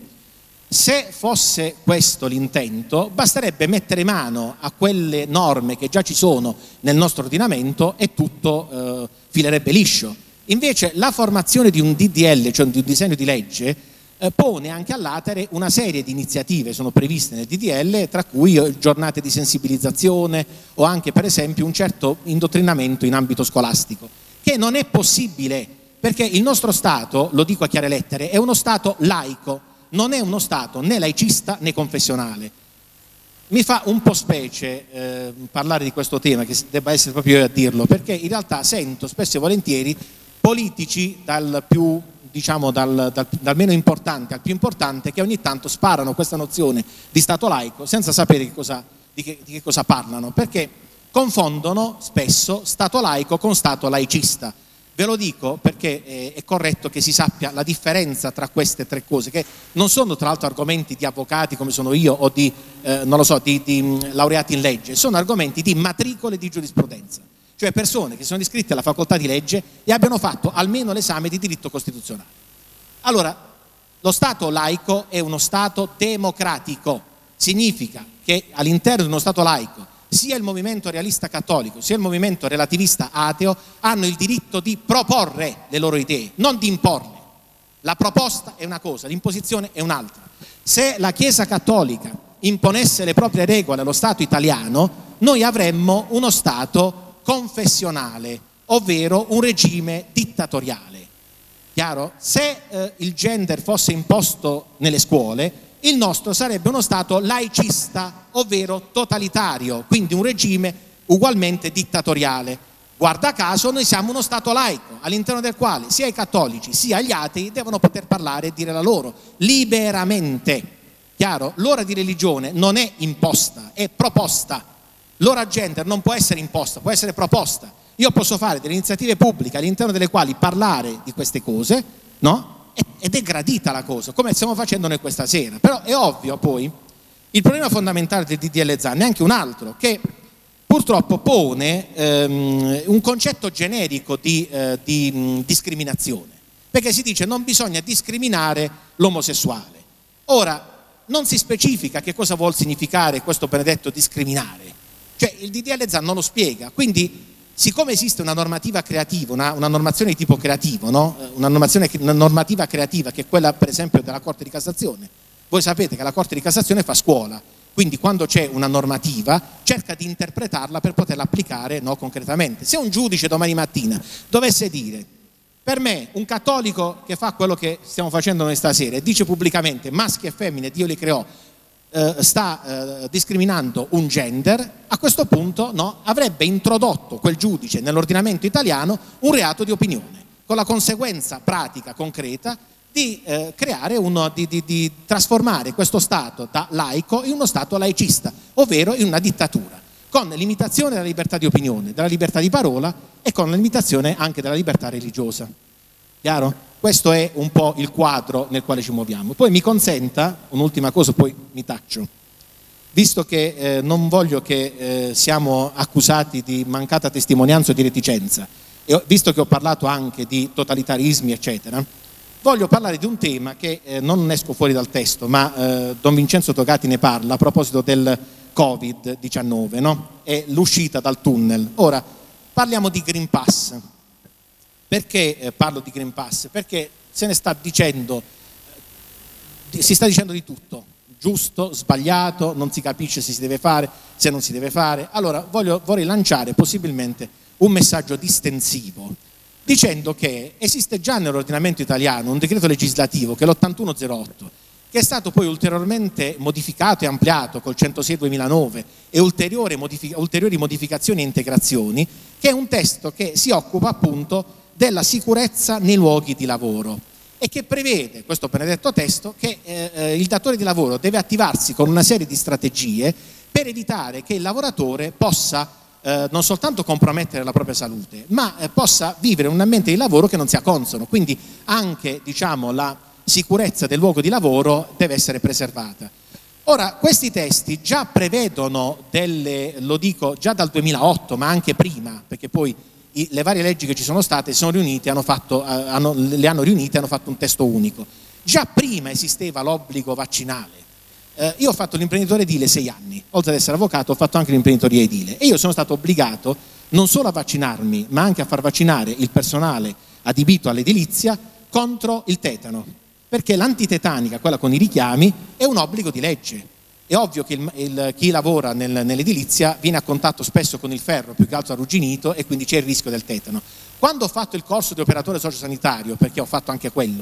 Se fosse questo l'intento, basterebbe mettere mano a quelle norme che già ci sono nel nostro ordinamento e tutto eh, filerebbe liscio. Invece la formazione di un D D L, cioè di un disegno di legge, eh, pone anche all'atere una serie di iniziative, sono previste nel D D L, tra cui eh, giornate di sensibilizzazione o anche per esempio un certo indottrinamento in ambito scolastico, che non è possibile, perché il nostro Stato, lo dico a chiare lettere, è uno Stato laico, non è uno Stato né laicista né confessionale. Mi fa un po' specie eh, parlare di questo tema, che debba essere proprio io a dirlo, perché in realtà sento spesso e volentieri politici dal più, diciamo, dal, dal, dal meno importante al più importante, che ogni tanto sparano questa nozione di Stato laico senza sapere che cosa, di, che, di che cosa parlano, perché confondono spesso Stato laico con Stato laicista. Ve lo dico perché è, è corretto che si sappia la differenza tra queste tre cose, che non sono tra l'altro argomenti di avvocati come sono io o di, eh, non lo so, di, di laureati in legge, sono argomenti di matricole di giurisprudenza. Cioè persone che sono iscritte alla facoltà di legge e abbiano fatto almeno l'esame di diritto costituzionale. Allora, lo Stato laico è uno Stato democratico, significa che all'interno di uno Stato laico sia il movimento realista cattolico sia il movimento relativista ateo hanno il diritto di proporre le loro idee, non di imporle. La proposta è una cosa, l'imposizione è un'altra. Se la Chiesa cattolica imponesse le proprie regole allo Stato italiano, noi avremmo uno Stato confessionale, ovvero un regime dittatoriale. Chiaro? Se eh, il gender fosse imposto nelle scuole, il nostro sarebbe uno Stato laicista, ovvero totalitario, quindi un regime ugualmente dittatoriale. Guarda caso noi siamo uno Stato laico, all'interno del quale sia i cattolici sia gli atei devono poter parlare e dire la loro, liberamente. Chiaro? L'ora di religione non è imposta, è proposta. L'ora gender non può essere imposta, può essere proposta. Io posso fare delle iniziative pubbliche all'interno delle quali parlare di queste cose, no? Ed è gradita la cosa, come stiamo facendo noi questa sera. Però è ovvio poi, il problema fondamentale del D D L Zan è anche un altro, che purtroppo pone ehm, un concetto generico di, eh, di mh, discriminazione, perché si dice non bisogna discriminare l'omosessuale. Ora, non si specifica che cosa vuol significare questo benedetto discriminare. Cioè il D D L Zan non lo spiega, quindi siccome esiste una normativa creativa, una, una normazione di tipo creativo, no? una, normazione, una normativa creativa che è quella per esempio della Corte di Cassazione, voi sapete che la Corte di Cassazione fa scuola, quindi quando c'è una normativa cerca di interpretarla per poterla applicare, no, concretamente. Se un giudice domani mattina dovesse dire, per me un cattolico che fa quello che stiamo facendo noi stasera e dice pubblicamente maschi e femmine Dio li creò, eh, sta eh, discriminando un gender, a questo punto, no, avrebbe introdotto quel giudice nell'ordinamento italiano un reato di opinione, con la conseguenza pratica, concreta, di eh, creare uno, di, di, di trasformare questo Stato da laico in uno Stato laicista, ovvero in una dittatura, con limitazione della libertà di opinione, della libertà di parola e con la limitazione anche della libertà religiosa. Chiaro? Questo è un po' il quadro nel quale ci muoviamo. Poi mi consenta, un'ultima cosa, poi mi taccio. Visto che eh, non voglio che eh, siamo accusati di mancata testimonianza o di reticenza, e visto che ho parlato anche di totalitarismi, eccetera, voglio parlare di un tema che eh, non esco fuori dal testo, ma eh, Don Vincenzo Togati ne parla a proposito del covid diciannove, no? E l'uscita dal tunnel. Ora, parliamo di Green Pass. Perché eh, parlo di Green Pass? Perché se ne sta dicendo, eh, si sta dicendo di tutto, giusto, sbagliato, non si capisce se si deve fare, se non si deve fare. Allora, voglio, vorrei lanciare possibilmente un messaggio distensivo, dicendo che esiste già nell'ordinamento italiano un decreto legislativo che è l'ottantuno zero otto, che è stato poi ulteriormente modificato e ampliato col centosei duemilanove e ulteriori, modific- ulteriori modificazioni e integrazioni, che è un testo che si occupa appunto della sicurezza nei luoghi di lavoro e che prevede, questo benedetto testo, che eh, il datore di lavoro deve attivarsi con una serie di strategie per evitare che il lavoratore possa eh, non soltanto compromettere la propria salute, ma eh, possa vivere un ambiente di lavoro che non sia consono, quindi anche, diciamo, la sicurezza del luogo di lavoro deve essere preservata. Ora, questi testi già prevedono delle, lo dico già dal duemilaotto, ma anche prima, perché poi i, le varie leggi che ci sono state sono riunite, hanno fatto, hanno, le hanno riunite e hanno fatto un testo unico. Già prima esisteva l'obbligo vaccinale. Eh, io ho fatto l'imprenditore edile sei anni, oltre ad essere avvocato ho fatto anche l'imprenditoria edile e io sono stato obbligato non solo a vaccinarmi, ma anche a far vaccinare il personale adibito all'edilizia contro il tetano, perché l'antitetanica, quella con i richiami, è un obbligo di legge. È ovvio che il, il, chi lavora nel, nell'edilizia viene a contatto spesso con il ferro, più che altro arrugginito, e quindi c'è il rischio del tetano. Quando ho fatto il corso di operatore sociosanitario, perché ho fatto anche quello,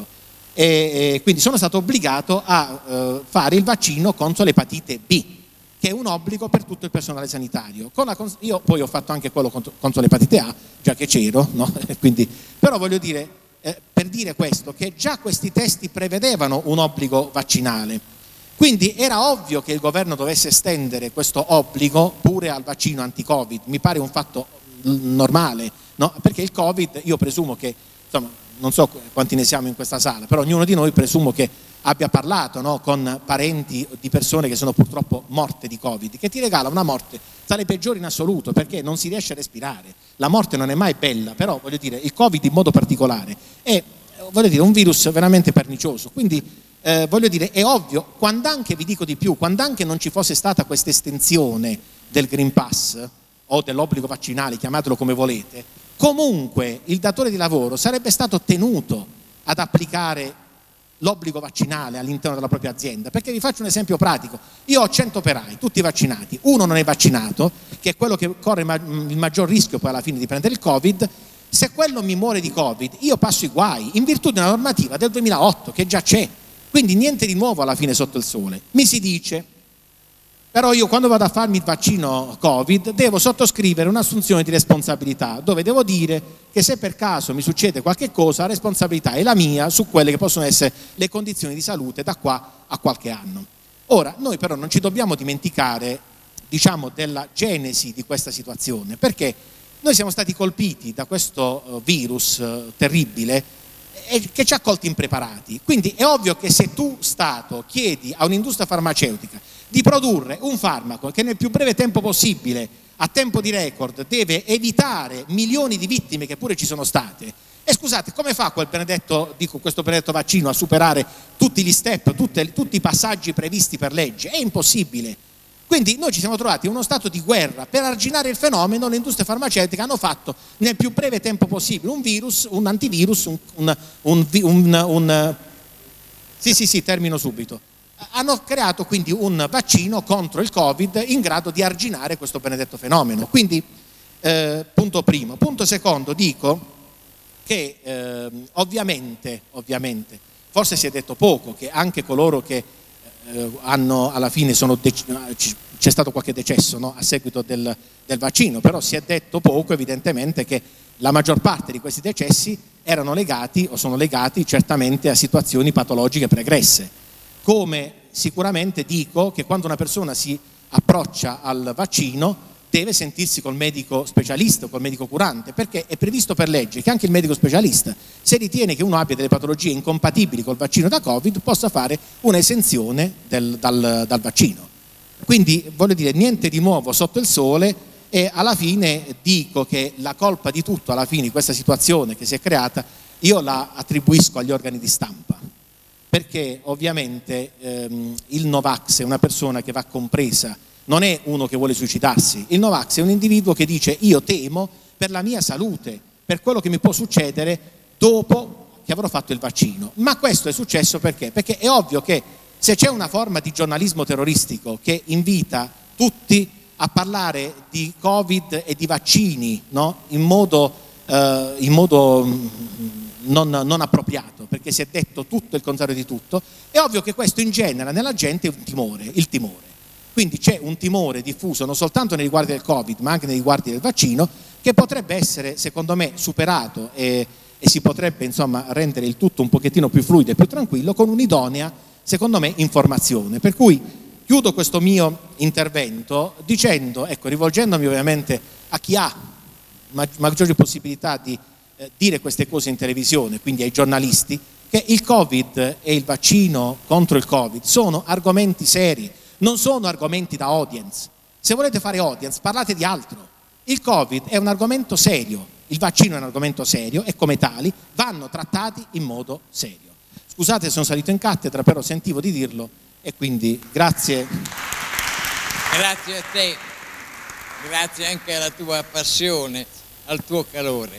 e, e quindi sono stato obbligato a eh, fare il vaccino contro l'epatite B, che è un obbligo per tutto il personale sanitario. Con la, io poi ho fatto anche quello contro, contro l'epatite A, già che c'ero, no? Quindi, però voglio dire, eh, per dire questo, che già questi testi prevedevano un obbligo vaccinale. Quindi era ovvio che il governo dovesse estendere questo obbligo pure al vaccino anti-Covid, mi pare un fatto normale, no? Perché il Covid, io presumo che, insomma, non so quanti ne siamo in questa sala, però ognuno di noi presumo che abbia parlato, no, con parenti di persone che sono purtroppo morte di Covid, che ti regala una morte tra le peggiori in assoluto, perché non si riesce a respirare. La morte non è mai bella, però voglio dire, il Covid in modo particolare è, voglio dire, un virus veramente pernicioso, quindi Eh, voglio dire, è ovvio, quando anche, vi dico di più, quando anche non ci fosse stata questa estensione del Green Pass o dell'obbligo vaccinale, chiamatelo come volete, comunque il datore di lavoro sarebbe stato tenuto ad applicare l'obbligo vaccinale all'interno della propria azienda, perché vi faccio un esempio pratico. Io ho cento operai, tutti vaccinati, uno non è vaccinato, che è quello che corre il maggior rischio poi alla fine di prendere il Covid. Se quello mi muore di Covid, io passo i guai, in virtù di una normativa del duemilaotto che già c'è. Quindi niente di nuovo alla fine sotto il sole. Mi si dice, però io quando vado a farmi il vaccino Covid devo sottoscrivere un'assunzione di responsabilità, dove devo dire che se per caso mi succede qualche cosa, la responsabilità è la mia su quelle che possono essere le condizioni di salute da qua a qualche anno. Ora, noi però non ci dobbiamo dimenticare, diciamo, della genesi di questa situazione, perché noi siamo stati colpiti da questo virus terribile che ci ha colti impreparati. Quindi è ovvio che se tu, Stato, chiedi a un'industria farmaceutica di produrre un farmaco che nel più breve tempo possibile, a tempo di record, deve evitare milioni di vittime che pure ci sono state, e scusate, come fa quel benedetto, dico, questo benedetto vaccino a superare tutti gli step, tutte, tutti i passaggi previsti per legge? È impossibile. Quindi noi ci siamo trovati in uno stato di guerra. Per arginare il fenomeno le industrie farmaceutiche hanno fatto nel più breve tempo possibile un virus, un antivirus, un, un, un, un, un sì sì sì, termino subito. Hanno creato quindi un vaccino contro il Covid in grado di arginare questo benedetto fenomeno. Quindi eh, punto primo. Punto secondo, dico che eh, ovviamente, ovviamente, forse si è detto poco, che anche coloro che eh, hanno alla fine sono c'è stato qualche decesso, no? A seguito del, del vaccino, però si è detto poco evidentemente che la maggior parte di questi decessi erano legati o sono legati certamente a situazioni patologiche pregresse. Come sicuramente dico che quando una persona si approccia al vaccino deve sentirsi col medico specialista o col medico curante, perché è previsto per legge che anche il medico specialista, se ritiene che uno abbia delle patologie incompatibili col vaccino da Covid, possa fare un'esenzione del, dal, dal vaccino. Quindi voglio dire, niente di nuovo sotto il sole, e alla fine dico che la colpa di tutto, alla fine, di questa situazione che si è creata, io la attribuisco agli organi di stampa, perché ovviamente ehm, il Novax è una persona che va compresa, non è uno che vuole suicidarsi. Il Novax è un individuo che dice: io temo per la mia salute, per quello che mi può succedere dopo che avrò fatto il vaccino. Ma questo è successo perché? Perché è ovvio che se c'è una forma di giornalismo terroristico che invita tutti a parlare di Covid e di vaccini, no? in modo, eh, in modo non, non appropriato, perché si è detto tutto il contrario di tutto, è ovvio che questo ingenera nella gente un timore, il timore. Quindi c'è un timore diffuso non soltanto nei riguardi del Covid, ma anche nei riguardi del vaccino, che potrebbe essere, secondo me, superato e, e si potrebbe, insomma, rendere il tutto un pochettino più fluido e più tranquillo con un'idonea, secondo me, informazione. Per cui chiudo questo mio intervento dicendo, ecco, rivolgendomi ovviamente a chi ha maggiori possibilità di eh, dire queste cose in televisione, quindi ai giornalisti, che il Covid e il vaccino contro il Covid sono argomenti seri, non sono argomenti da audience. Se volete fare audience, parlate di altro. Il Covid è un argomento serio, il vaccino è un argomento serio e come tali vanno trattati in modo serio. Scusate se sono salito in cattedra, però sentivo di dirlo e quindi grazie. Grazie a te, grazie anche alla tua passione, al tuo calore.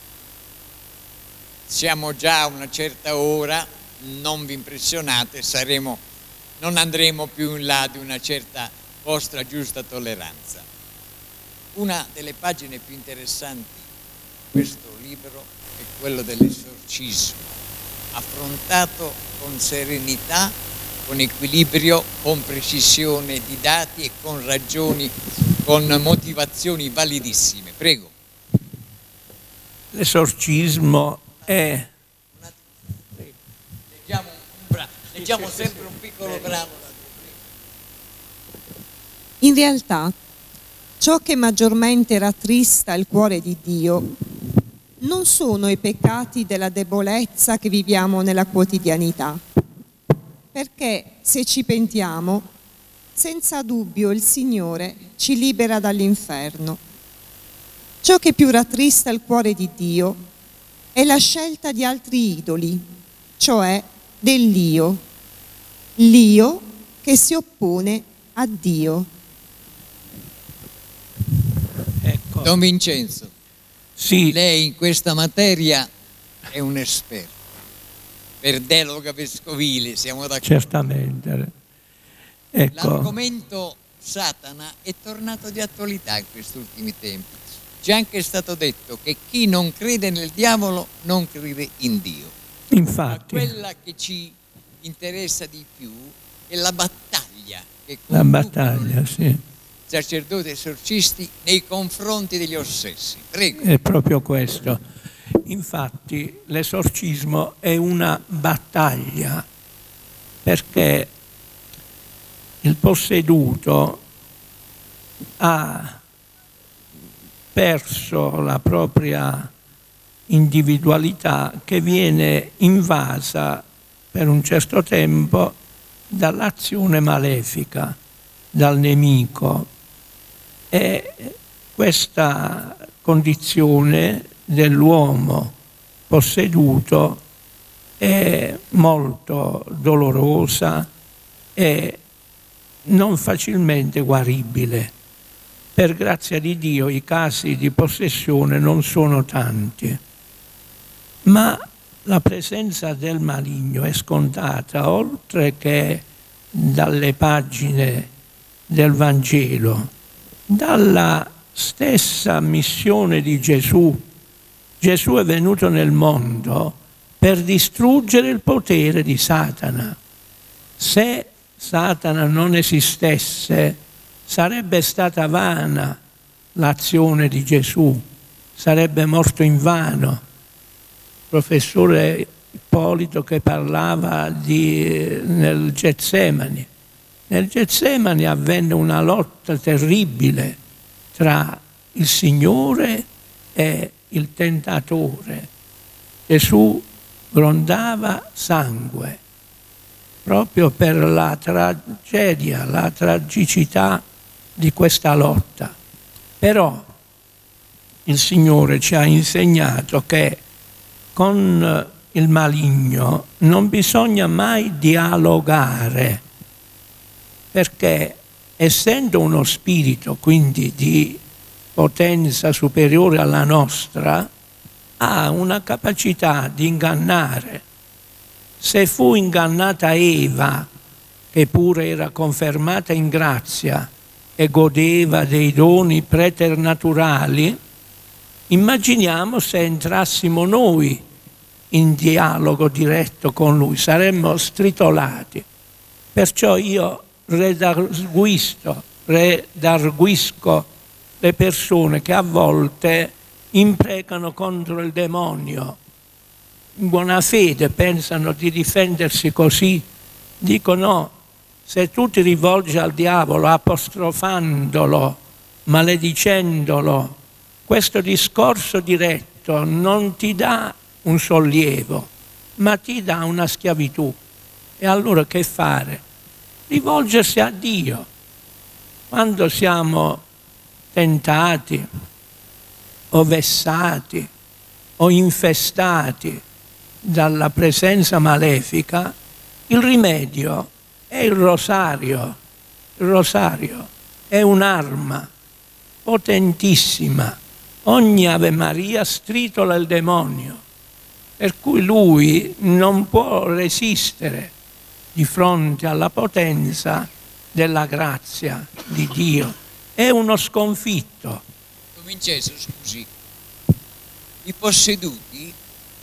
Siamo già a una certa ora, non vi impressionate, saremo, non andremo più in là di una certa vostra giusta tolleranza. Una delle pagine più interessanti di questo libro è quello dell'esorcismo, affrontato con serenità, con equilibrio, con precisione di dati e con ragioni, con motivazioni validissime. Prego. L'esorcismo è... Leggiamo, un bra- leggiamo sempre un piccolo brano. In realtà, ciò che maggiormente rattrista il cuore di Dio non sono i peccati della debolezza che viviamo nella quotidianità, perché se ci pentiamo, senza dubbio il Signore ci libera dall'inferno. Ciò che più rattrista il cuore di Dio è la scelta di altri idoli, cioè dell'io, l'io che si oppone a Dio. Ecco. Don Vincenzo, Sì, lei in questa materia è un esperto. Per delega vescovile siamo d'accordo. certamente. Ecco, L'argomento Satana è tornato di attualità in questi ultimi tempi. C'è anche stato detto che chi non crede nel diavolo non crede in Dio. Ma infatti, quella che ci interessa di più è la battaglia che la conducono battaglia, sì, sacerdoti esorcisti nei confronti degli ossessi. Prego. è proprio questo. Infatti l'esorcismo è una battaglia, perché il posseduto ha perso la propria individualità, che viene invasa per un certo tempo dall'azione malefica, dal nemico, e questa condizione dell'uomo posseduto è molto dolorosa e non facilmente guaribile. Per grazia di Dio i casi di possessione non sono tanti, ma la presenza del maligno è scontata oltre che dalle pagine del Vangelo, dalla stessa missione di Gesù. Gesù è venuto nel mondo per distruggere il potere di Satana. Se Satana non esistesse, sarebbe stata vana l'azione di Gesù, sarebbe morto invano. Il professore Ippolito che parlava di, nel Getsemani. Nel Getsemani avvenne una lotta terribile tra il Signore e il tentatore. Gesù grondava sangue, proprio per la tragedia, la tragicità di questa lotta. Però il Signore ci ha insegnato che con il maligno non bisogna mai dialogare, perché essendo uno spirito quindi di potenza superiore alla nostra, ha una capacità di ingannare. Se fu ingannata Eva, che pure era confermata in grazia e godeva dei doni preternaturali, immaginiamo se entrassimo noi in dialogo diretto con lui, saremmo stritolati. Perciò io redarguisco, redarguisco le persone che a volte imprecano contro il demonio. In buona fede pensano di difendersi così. Dico no, se tu ti rivolgi al diavolo apostrofandolo, maledicendolo, questo discorso diretto non ti dà un sollievo, ma ti dà una schiavitù. E allora che fare? Rivolgersi a Dio. Quando siamo tentati o vessati o infestati dalla presenza malefica, il rimedio è il rosario. Il rosario è un'arma potentissima. Ogni Ave Maria stritola il demonio, per cui lui non può resistere di fronte alla potenza della grazia di Dio. È uno sconfitto. Vincenzo, scusi, i posseduti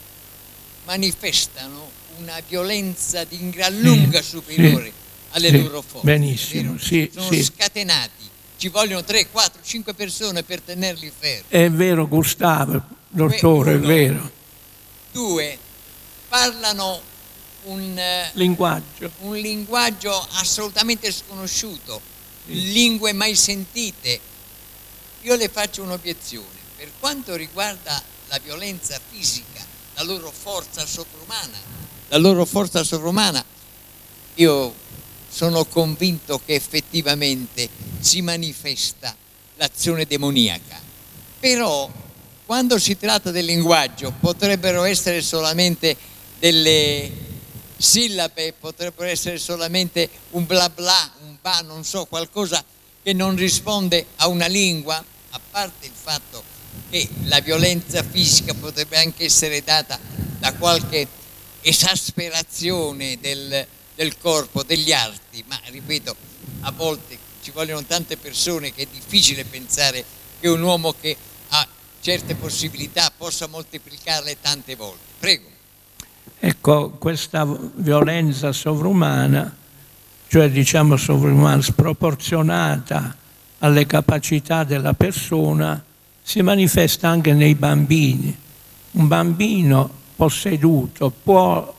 manifestano una violenza di gran lunga sì, superiore sì, alle sì, loro forze. Benissimo, sì, sono sì. scatenati, ci vogliono tre, quattro, cinque persone per tenerli fermi. È vero, Gustavo, dottore, Uno, è vero. Due, parlano un linguaggio, un linguaggio assolutamente sconosciuto, sì. Lingue mai sentite. Io le faccio un'obiezione. Per quanto riguarda la violenza fisica, la loro forza sovrumana, la loro forza sovrumana, io sono convinto che effettivamente si manifesta l'azione demoniaca. Però quando si tratta del linguaggio potrebbero essere solamente delle sillabe, potrebbero essere solamente un bla bla, un ba, non so, qualcosa che non risponde a una lingua, a parte il fatto che la violenza fisica potrebbe anche essere data da qualche esasperazione del, del corpo, degli arti, ma ripeto, a volte ci vogliono tante persone che è difficile pensare che un uomo che ha certe possibilità possa moltiplicarle tante volte. Prego. Ecco, questa violenza sovrumana, cioè diciamo sovrumana, sproporzionata alle capacità della persona, si manifesta anche nei bambini. Un bambino posseduto può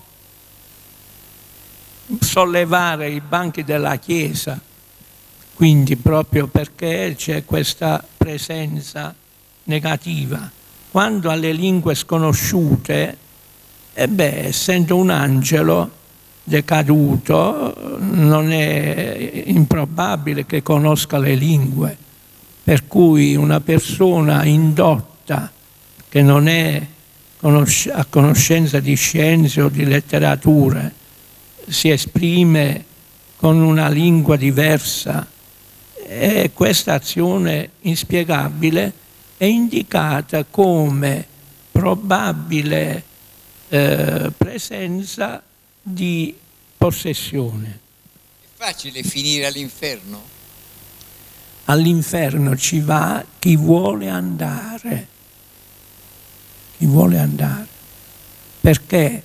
sollevare i banchi della Chiesa, quindi proprio perché c'è questa presenza negativa. Quando alle lingue sconosciute, e beh, essendo un angelo decaduto, non è improbabile che conosca le lingue, per cui una persona indotta che non è a conoscenza di scienze o di letterature si esprime con una lingua diversa, e questa azione inspiegabile è indicata come probabile eh, presenza di possessione. È facile finire all'inferno? All'inferno ci va chi vuole andare, chi vuole andare, perché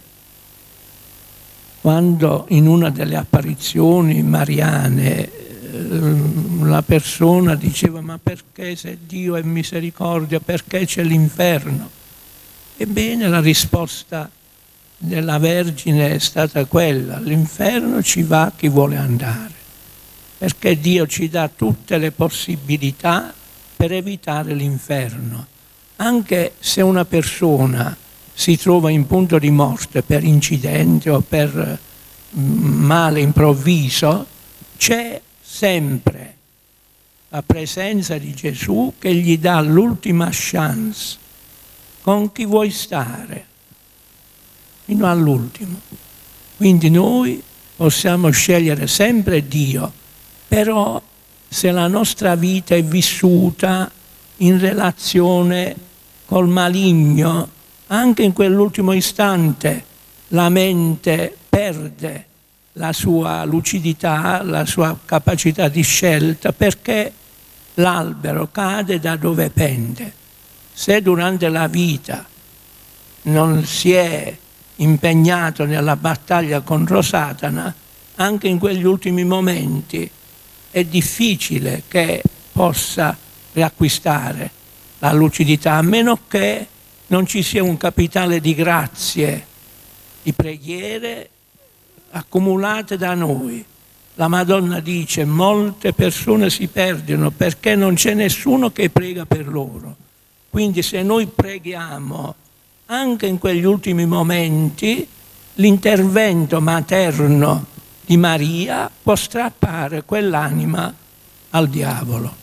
quando in una delle apparizioni mariane la persona diceva: ma perché, se Dio è misericordia, perché c'è l'inferno? Ebbene, la risposta della Vergine è stata quella: all'inferno ci va chi vuole andare, perché Dio ci dà tutte le possibilità per evitare l'inferno. Anche se una persona si trova in punto di morte per incidente o per male improvviso, c'è sempre la presenza di Gesù che gli dà l'ultima chance. Con chi vuoi stare? Fino all'ultimo. Quindi noi possiamo scegliere sempre Dio, però se la nostra vita è vissuta in relazione col maligno, anche in quell'ultimo istante la mente perde la sua lucidità, la sua capacità di scelta, perché l'albero cade da dove pende. Se durante la vita non si è impegnato nella battaglia contro Satana, anche in quegli ultimi momenti è difficile che possa riacquistare la lucidità, a meno che non ci sia un capitale di grazie, di preghiere accumulate da noi. La Madonna dice: molte persone si perdono perché non c'è nessuno che prega per loro. Quindi se noi preghiamo anche in quegli ultimi momenti, l'intervento materno di Maria può strappare quell'anima al diavolo.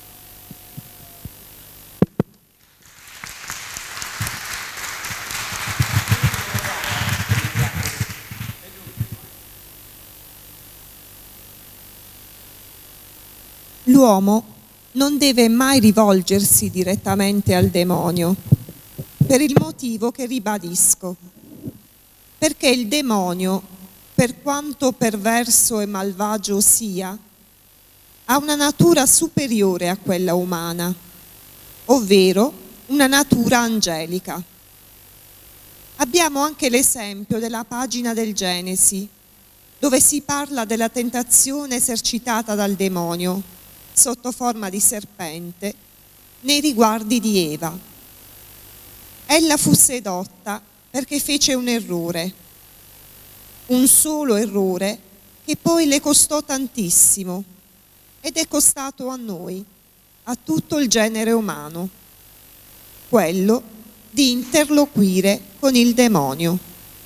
L'uomo non deve mai rivolgersi direttamente al demonio, per il motivo che ribadisco. Perché il demonio, per quanto perverso e malvagio sia, ha una natura superiore a quella umana, ovvero una natura angelica. Abbiamo anche l'esempio della pagina del Genesi, dove si parla della tentazione esercitata dal demonio sotto forma di serpente nei riguardi di Eva. Ella fu sedotta perché fece un errore, un solo errore che poi le costò tantissimo ed è costato a noi, a tutto il genere umano, quello di interloquire con il demonio.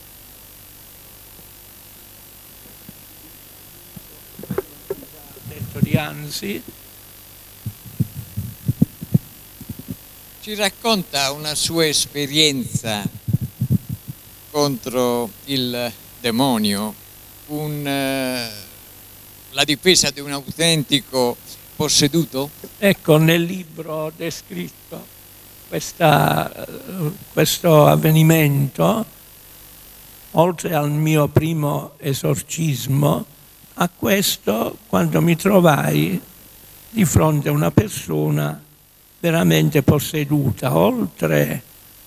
Detto di Ansi, ci racconta una sua esperienza contro il demonio, un, eh, la difesa di un autentico posseduto? Ecco, nel libro ho descritto questa, questo avvenimento, oltre al mio primo esorcismo, a questo quando mi trovai di fronte a una persona veramente posseduta, oltre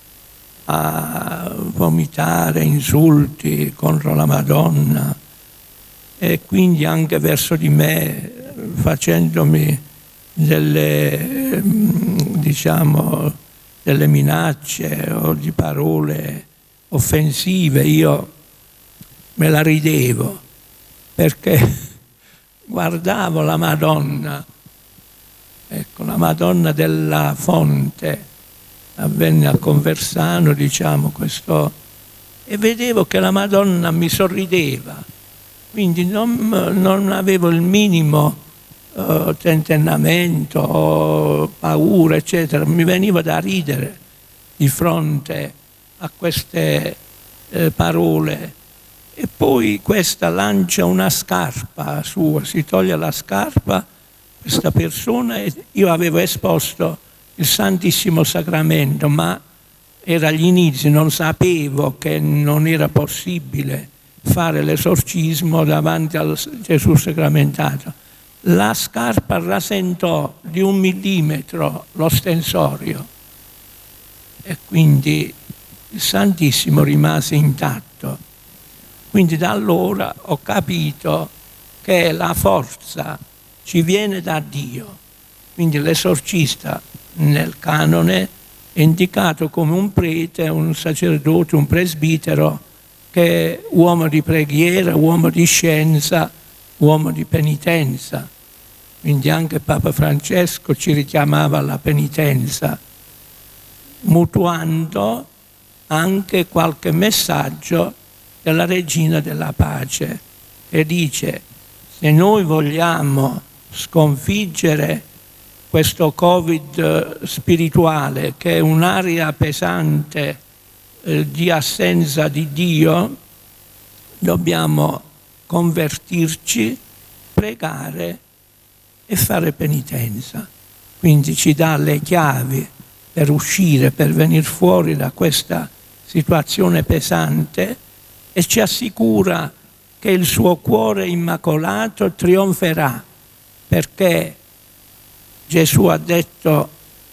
a vomitare insulti contro la Madonna e quindi anche verso di me, facendomi delle, diciamo, delle minacce o di parole offensive. Io me la ridevo perché guardavo la Madonna, ecco, la Madonna della Fonte, avvenne a Conversano, diciamo, questo, e vedevo che la Madonna mi sorrideva, quindi non, non avevo il minimo uh, tentennamento o paura, eccetera, mi veniva da ridere di fronte a queste eh, parole e poi questa lancia una scarpa sua, si toglie la scarpa, questa persona, e io avevo esposto il Santissimo Sacramento, ma era agli inizi, non sapevo che non era possibile fare l'esorcismo davanti al Gesù sacramentato. La scarpa rasentò di un millimetro l'ostensorio e quindi il Santissimo rimase intatto. Quindi da allora ho capito che la forza ci viene da Dio. Quindi l'esorcista nel canone è indicato come un prete, un sacerdote, un presbitero, che è uomo di preghiera, uomo di scienza, uomo di penitenza. Quindi anche Papa Francesco ci richiamava alla penitenza, mutuando anche qualche messaggio della Regina della Pace, che dice: se noi vogliamo sconfiggere questo Covid spirituale, che è un'aria pesante eh, di assenza di Dio, dobbiamo convertirci, pregare e fare penitenza. Quindi ci dà le chiavi per uscire, per venire fuori da questa situazione pesante, e ci assicura che il suo cuore immacolato trionferà, perché Gesù ha detto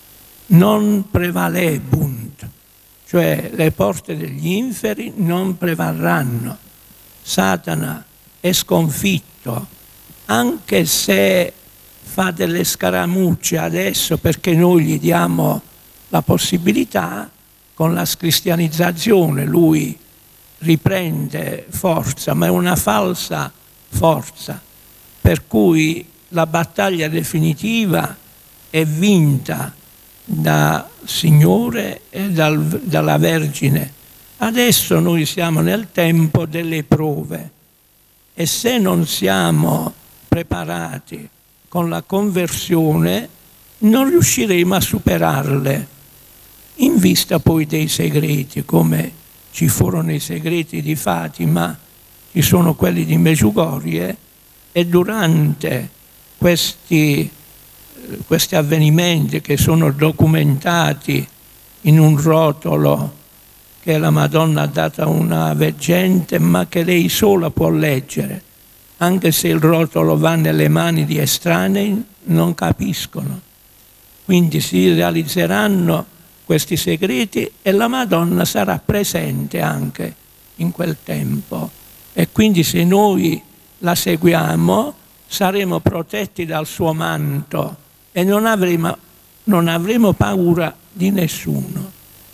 non prevalebunt, cioè le porte degli inferi non prevarranno. Satana è sconfitto, anche se fa delle scaramucce adesso perché noi gli diamo la possibilità. Con la scristianizzazione lui riprende forza, ma è una falsa forza, per cui la battaglia definitiva è vinta da Signore e dal, dalla Vergine. Adesso noi siamo nel tempo delle prove e se non siamo preparati con la conversione non riusciremo a superarle, in vista poi dei segreti, come ci furono i segreti di Fatima, ci sono quelli di Medjugorje, e durante questi, questi avvenimenti che sono documentati in un rotolo che la Madonna ha dato a una veggente, ma che lei sola può leggere, anche se il rotolo va nelle mani di estranei, non capiscono. Quindi si realizzeranno questi segreti e la Madonna sarà presente anche in quel tempo. E quindi se noi la seguiamo saremo protetti dal suo manto e non avremo, non avremo paura di nessuno.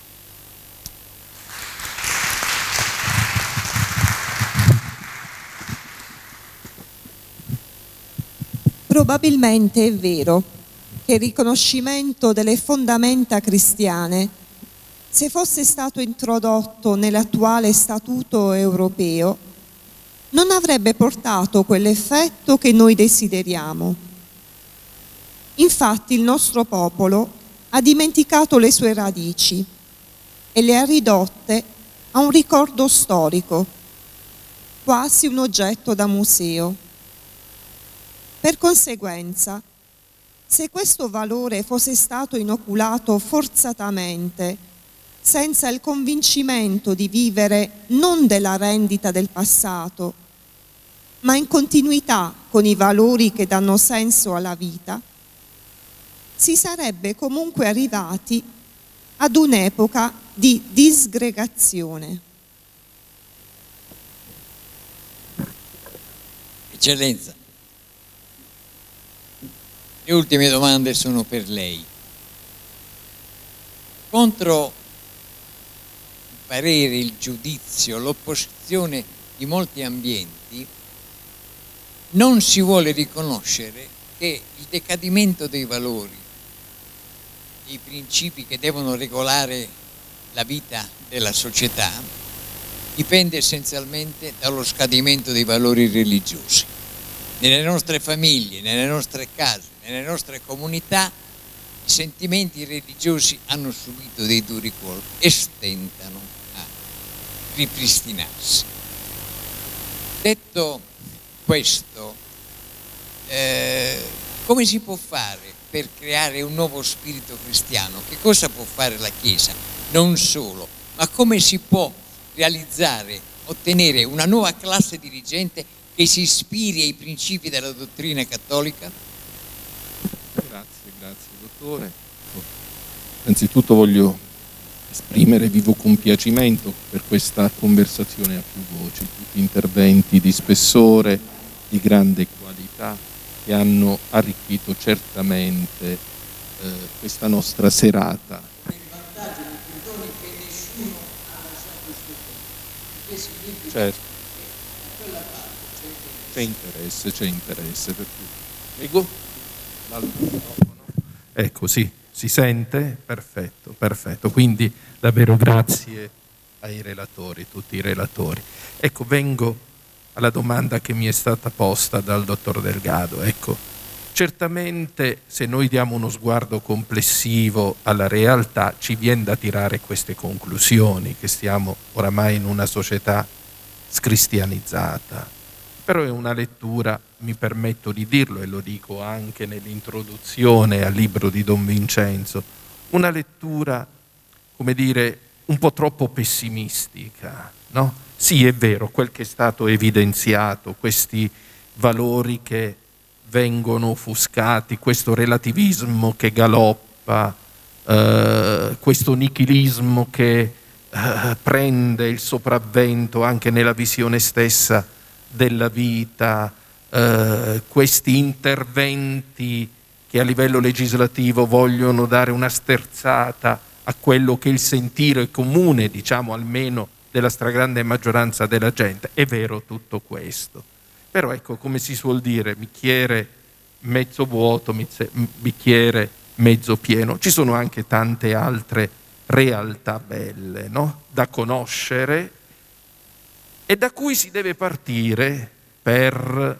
Probabilmente è vero che il riconoscimento delle fondamenta cristiane, se fosse stato introdotto nell'attuale statuto europeo, non avrebbe portato quell'effetto che noi desideriamo. Infatti il nostro popolo ha dimenticato le sue radici e le ha ridotte a un ricordo storico, quasi un oggetto da museo. Per conseguenza, se questo valore fosse stato inoculato forzatamente, senza il convincimento di vivere non della rendita del passato, ma in continuità con i valori che danno senso alla vita, si sarebbe comunque arrivati ad un'epoca di disgregazione. Eccellenza, le ultime domande sono per lei. Contro il parere, il giudizio, l'opposizione di molti ambienti, non si vuole riconoscere che il decadimento dei valori, i principi che devono regolare la vita della società, dipende essenzialmente dallo scadimento dei valori religiosi. Nelle nostre famiglie, nelle nostre case, nelle nostre comunità, i sentimenti religiosi hanno subito dei duri colpi e stentano a ripristinarsi. Detto questo, eh, come si può fare per creare un nuovo spirito cristiano? Che cosa può fare la Chiesa? Non solo, ma come si può realizzare, ottenere una nuova classe dirigente che si ispiri ai principi della dottrina cattolica? Grazie, grazie dottore. Innanzitutto voglio esprimere vivo compiacimento per questa conversazione a più voci, tutti interventi di spessore, di grande qualità, che hanno arricchito certamente eh, questa nostra serata. Per il vantaggio di Plutone che nessuno ha lasciato questo tempo, che significa Certo. che a quella parte C'è interesse, c'è interesse per tutti. Prego. L'altro microfono. Ecco, sì, si sente? Perfetto, perfetto. Quindi davvero grazie ai relatori, tutti i relatori. Ecco, vengo alla domanda che mi è stata posta dal dottor Delgado. Ecco, certamente se noi diamo uno sguardo complessivo alla realtà ci viene da tirare queste conclusioni, che stiamo oramai in una società scristianizzata. Però è una lettura, mi permetto di dirlo e lo dico anche nell'introduzione al libro di Don Vincenzo, una lettura, come dire, un po' troppo pessimistica, no? Sì, è vero, quel che è stato evidenziato, questi valori che vengono offuscati, questo relativismo che galoppa, eh, questo nichilismo che eh, prende il sopravvento anche nella visione stessa della vita, eh, questi interventi che a livello legislativo vogliono dare una sterzata a quello che è il sentire comune, diciamo almeno della stragrande maggioranza della gente. È vero tutto questo, però ecco, come si suol dire, bicchiere mezzo vuoto, bicchiere mezzo pieno. Ci sono anche tante altre realtà belle, no? Da conoscere e da cui si deve partire per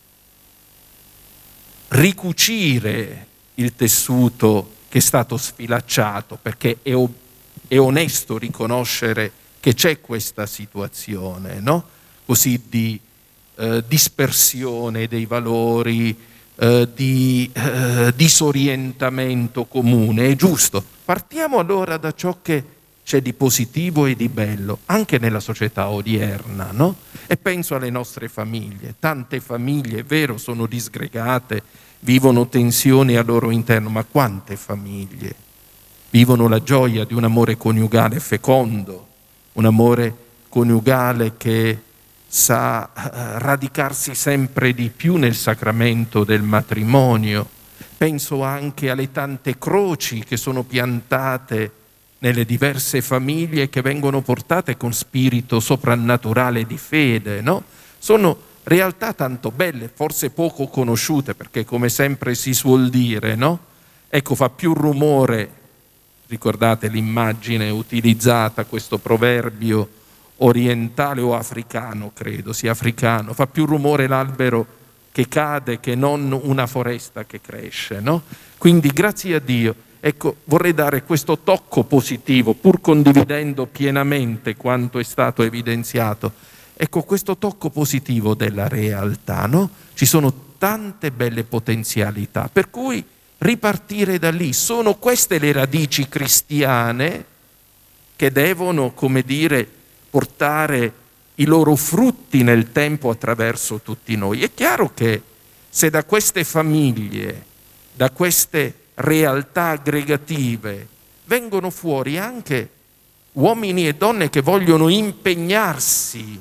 ricucire il tessuto che è stato sfilacciato, perché è, è onesto riconoscere che c'è questa situazione, no? Così di eh, dispersione dei valori, eh, di eh, disorientamento comune. È giusto. Partiamo allora da ciò che c'è di positivo e di bello, anche nella società odierna, no? E penso alle nostre famiglie. Tante famiglie, è vero, sono disgregate, vivono tensioni al loro interno, ma quante famiglie vivono la gioia di un amore coniugale fecondo, un amore coniugale che sa radicarsi sempre di più nel sacramento del matrimonio. Penso anche alle tante croci che sono piantate nelle diverse famiglie, che vengono portate con spirito soprannaturale di fede, no? Sono realtà tanto belle, forse poco conosciute, perché come sempre si suol dire, no? Ecco, fa più rumore, ricordate l'immagine utilizzata, questo proverbio orientale o africano, credo sia africano, fa più rumore l'albero che cade che non una foresta che cresce, no? Quindi grazie a Dio, ecco, vorrei dare questo tocco positivo, pur condividendo pienamente quanto è stato evidenziato. Ecco, questo tocco positivo della realtà, no? Ci sono tante belle potenzialità, per cui ripartire da lì. Sono queste le radici cristiane che devono, come dire, portare i loro frutti nel tempo attraverso tutti noi. È chiaro che se da queste famiglie, da queste realtà aggregative vengono fuori anche uomini e donne che vogliono impegnarsi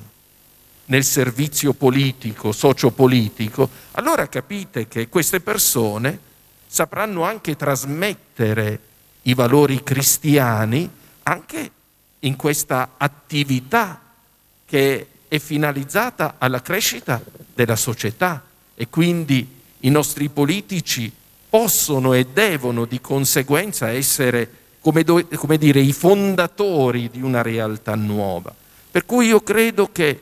nel servizio politico, sociopolitico, allora capite che queste persone sapranno anche trasmettere i valori cristiani anche in questa attività che è finalizzata alla crescita della società, e quindi i nostri politici possono e devono di conseguenza essere, come, do, come dire, i fondatori di una realtà nuova. Per cui io credo che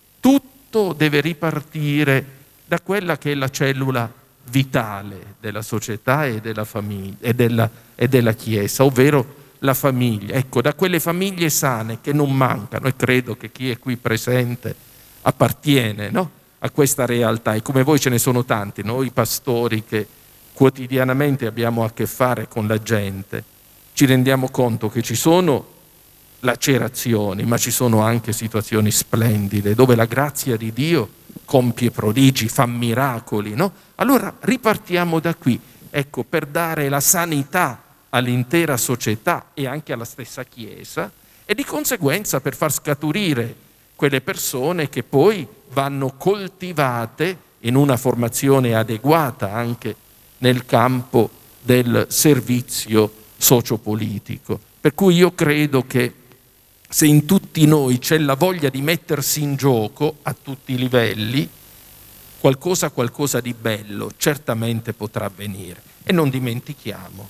tutto deve ripartire da quella che è la cellula vitale della società e della famiglia e della, e della Chiesa, ovvero la famiglia. Ecco, da quelle famiglie sane che non mancano, e credo che chi è qui presente appartiene, no? A questa realtà, e come voi ce ne sono tanti, noi pastori che quotidianamente abbiamo a che fare con la gente, ci rendiamo conto che ci sono lacerazioni, ma ci sono anche situazioni splendide dove la grazia di Dio compie prodigi, fa miracoli, no? Allora ripartiamo da qui, ecco, per dare la sanità all'intera società e anche alla stessa Chiesa, e di conseguenza per far scaturire quelle persone che poi vanno coltivate in una formazione adeguata anche nel campo del servizio sociopolitico. Per cui io credo che se in tutti noi c'è la voglia di mettersi in gioco a tutti i livelli, qualcosa, qualcosa di bello certamente potrà avvenire. E non dimentichiamo,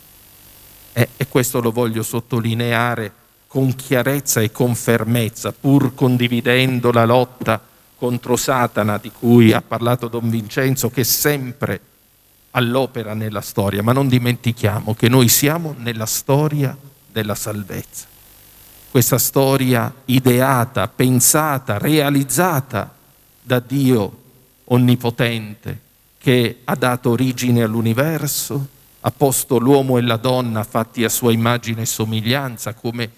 eh, e questo lo voglio sottolineare con chiarezza e con fermezza, pur condividendo la lotta contro Satana di cui ha parlato Don Vincenzo, che è sempre all'opera nella storia, ma non dimentichiamo che noi siamo nella storia della salvezza. Questa storia ideata, pensata, realizzata da Dio onnipotente, che ha dato origine all'universo, ha posto l'uomo e la donna fatti a sua immagine e somiglianza come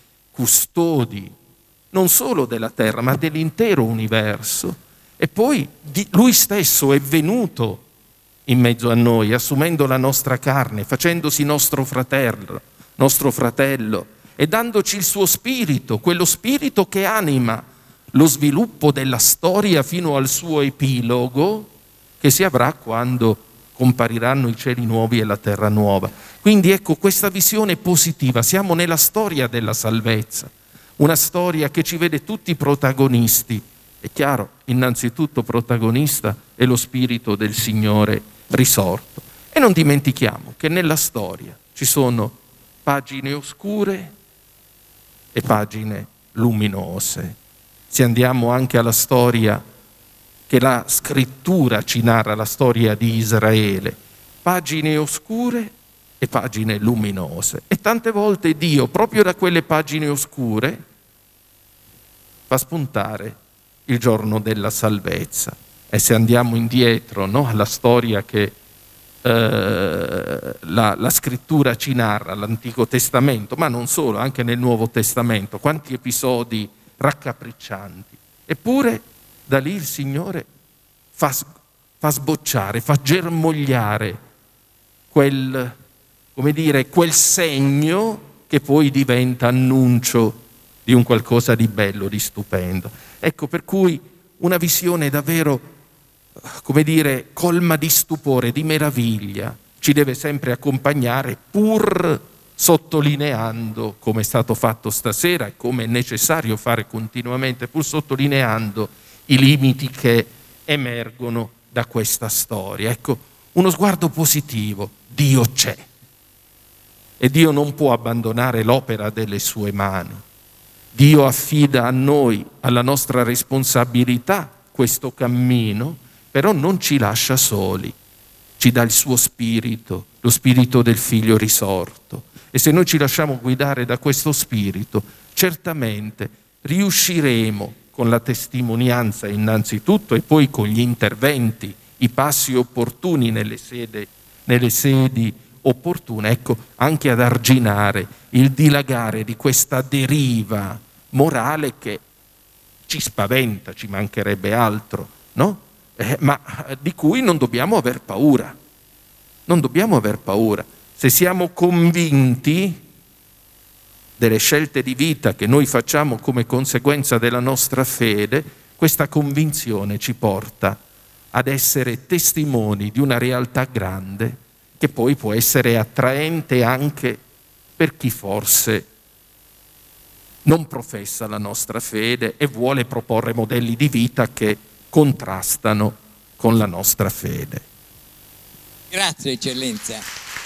custodi non solo della terra ma dell'intero universo, e poi lui stesso è venuto in mezzo a noi, assumendo la nostra carne, facendosi nostro fratello, nostro fratello e dandoci il suo spirito, quello spirito che anima lo sviluppo della storia fino al suo epilogo che si avrà quando compariranno i cieli nuovi e la terra nuova. Quindi ecco questa visione positiva, siamo nella storia della salvezza, una storia che ci vede tutti protagonisti. È chiaro, innanzitutto protagonista è lo Spirito del Signore risorto. E non dimentichiamo che nella storia ci sono pagine oscure e pagine luminose. Se andiamo anche alla storia che la scrittura ci narra, la storia di Israele, pagine oscure e pagine luminose. E tante volte Dio, proprio da quelle pagine oscure, fa spuntare il giorno della salvezza. E se andiamo indietro, no, alla storia che eh, la, la scrittura ci narra, l'Antico Testamento, ma non solo, anche nel Nuovo Testamento, quanti episodi raccapriccianti. Eppure da lì il Signore fa, fa sbocciare, fa germogliare quel, come dire, quel segno che poi diventa annuncio di un qualcosa di bello, di stupendo. Ecco, per cui una visione davvero, come dire, colma di stupore, di meraviglia, ci deve sempre accompagnare, pur sottolineando, come è stato fatto stasera e come è necessario fare continuamente, pur sottolineando i limiti che emergono da questa storia. Ecco, uno sguardo positivo, Dio c'è e Dio non può abbandonare l'opera delle sue mani. Dio affida a noi, alla nostra responsabilità, questo cammino, però non ci lascia soli, ci dà il suo spirito, lo spirito del Figlio risorto. E se noi ci lasciamo guidare da questo spirito, certamente riusciremo con la testimonianza innanzitutto e poi con gli interventi, i passi opportuni nelle, sede, nelle sedi opportune, ecco, anche ad arginare il dilagare di questa deriva morale che ci spaventa, ci mancherebbe altro, no? Eh, ma di cui non dobbiamo aver paura, non dobbiamo aver paura. Se siamo convinti delle scelte di vita che noi facciamo come conseguenza della nostra fede, questa convinzione ci porta ad essere testimoni di una realtà grande che poi può essere attraente anche per chi forse non professa la nostra fede e vuole proporre modelli di vita che contrastano con la nostra fede. Grazie Eccellenza.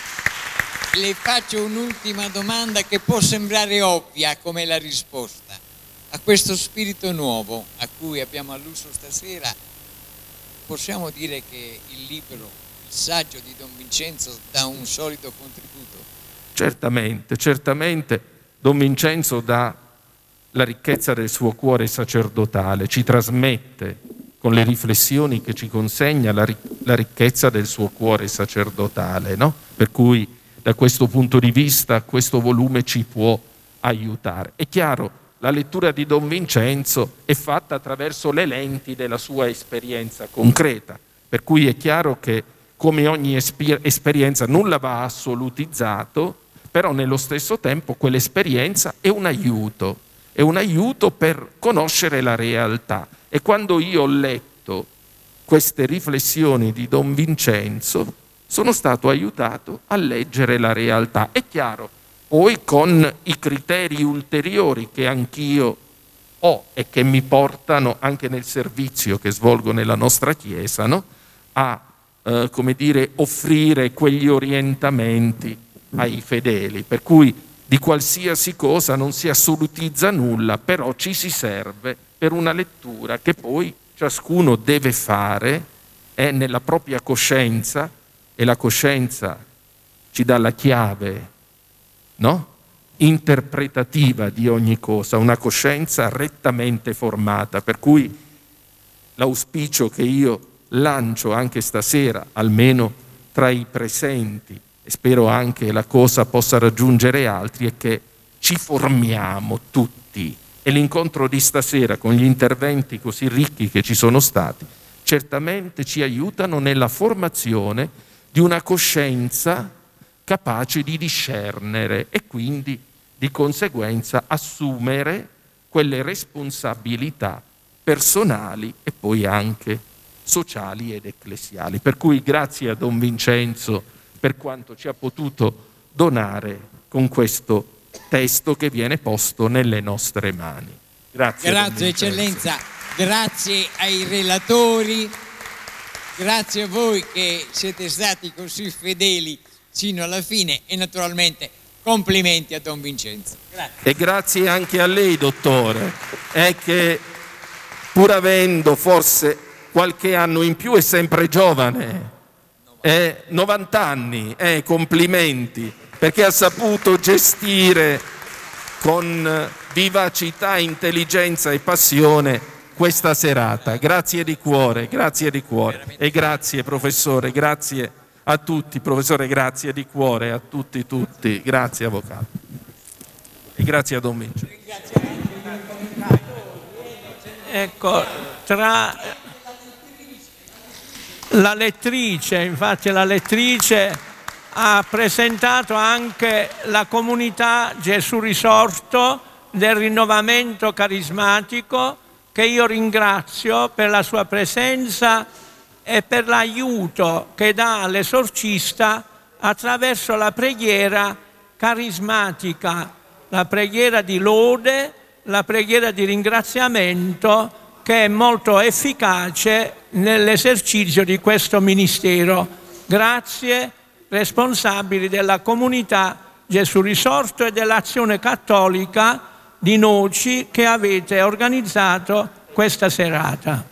Le faccio un'ultima domanda che può sembrare ovvia come la risposta. A questo spirito nuovo a cui abbiamo alluso stasera, possiamo dire che il libro, il saggio di Don Vincenzo dà un solido contributo? Certamente, certamente Don Vincenzo dà la ricchezza del suo cuore sacerdotale, ci trasmette con le riflessioni che ci consegna, la, la ricchezza del suo cuore sacerdotale, no? Per cui da questo punto di vista questo volume ci può aiutare. È chiaro, la lettura di Don Vincenzo è fatta attraverso le lenti della sua esperienza concreta, per cui è chiaro che come ogni esper- esperienza nulla va assolutizzato, però nello stesso tempo quell'esperienza è un aiuto, è un aiuto per conoscere la realtà. E quando io ho letto queste riflessioni di Don Vincenzo, sono stato aiutato a leggere la realtà. È chiaro, poi con i criteri ulteriori che anch'io ho e che mi portano anche nel servizio che svolgo nella nostra Chiesa, no? a eh, come dire, offrire quegli orientamenti ai fedeli, per cui di qualsiasi cosa non si assolutizza nulla, però ci si serve per una lettura che poi ciascuno deve fare è nella propria coscienza, e la coscienza ci dà la chiave, no? interpretativa di ogni cosa, una coscienza rettamente formata, per cui l'auspicio che io lancio anche stasera, almeno tra i presenti, e spero anche la cosa possa raggiungere altri, è che ci formiamo tutti, e l'incontro di stasera con gli interventi così ricchi che ci sono stati certamente ci aiutano nella formazione di una coscienza capace di discernere e quindi di conseguenza assumere quelle responsabilità personali e poi anche sociali ed ecclesiali. Per cui grazie a Don Vincenzo per quanto ci ha potuto donare con questo testo che viene posto nelle nostre mani. Grazie. Grazie Eccellenza, grazie ai relatori, grazie a voi che siete stati così fedeli sino alla fine e naturalmente complimenti a Don Vincenzo. Grazie. E grazie anche a lei, dottore, è che pur avendo forse qualche anno in più è sempre giovane, è novanta anni, eh, complimenti, perché ha saputo gestire con vivacità, intelligenza e passione questa serata. Grazie di cuore, grazie di cuore. E grazie professore, grazie a tutti, professore, grazie di cuore a tutti, tutti. Grazie avvocato. E grazie a Don Vincenzo. Ecco, tra la lettrice, infatti la lettrice ha presentato anche la comunità Gesù Risorto del rinnovamento carismatico, che io ringrazio per la sua presenza e per l'aiuto che dà all'esorcista attraverso la preghiera carismatica, la preghiera di lode, la preghiera di ringraziamento, che è molto efficace nell'esercizio di questo ministero. Grazie responsabili della comunità Gesù Risorto e dell'Azione Cattolica di Noci che avete organizzato questa serata.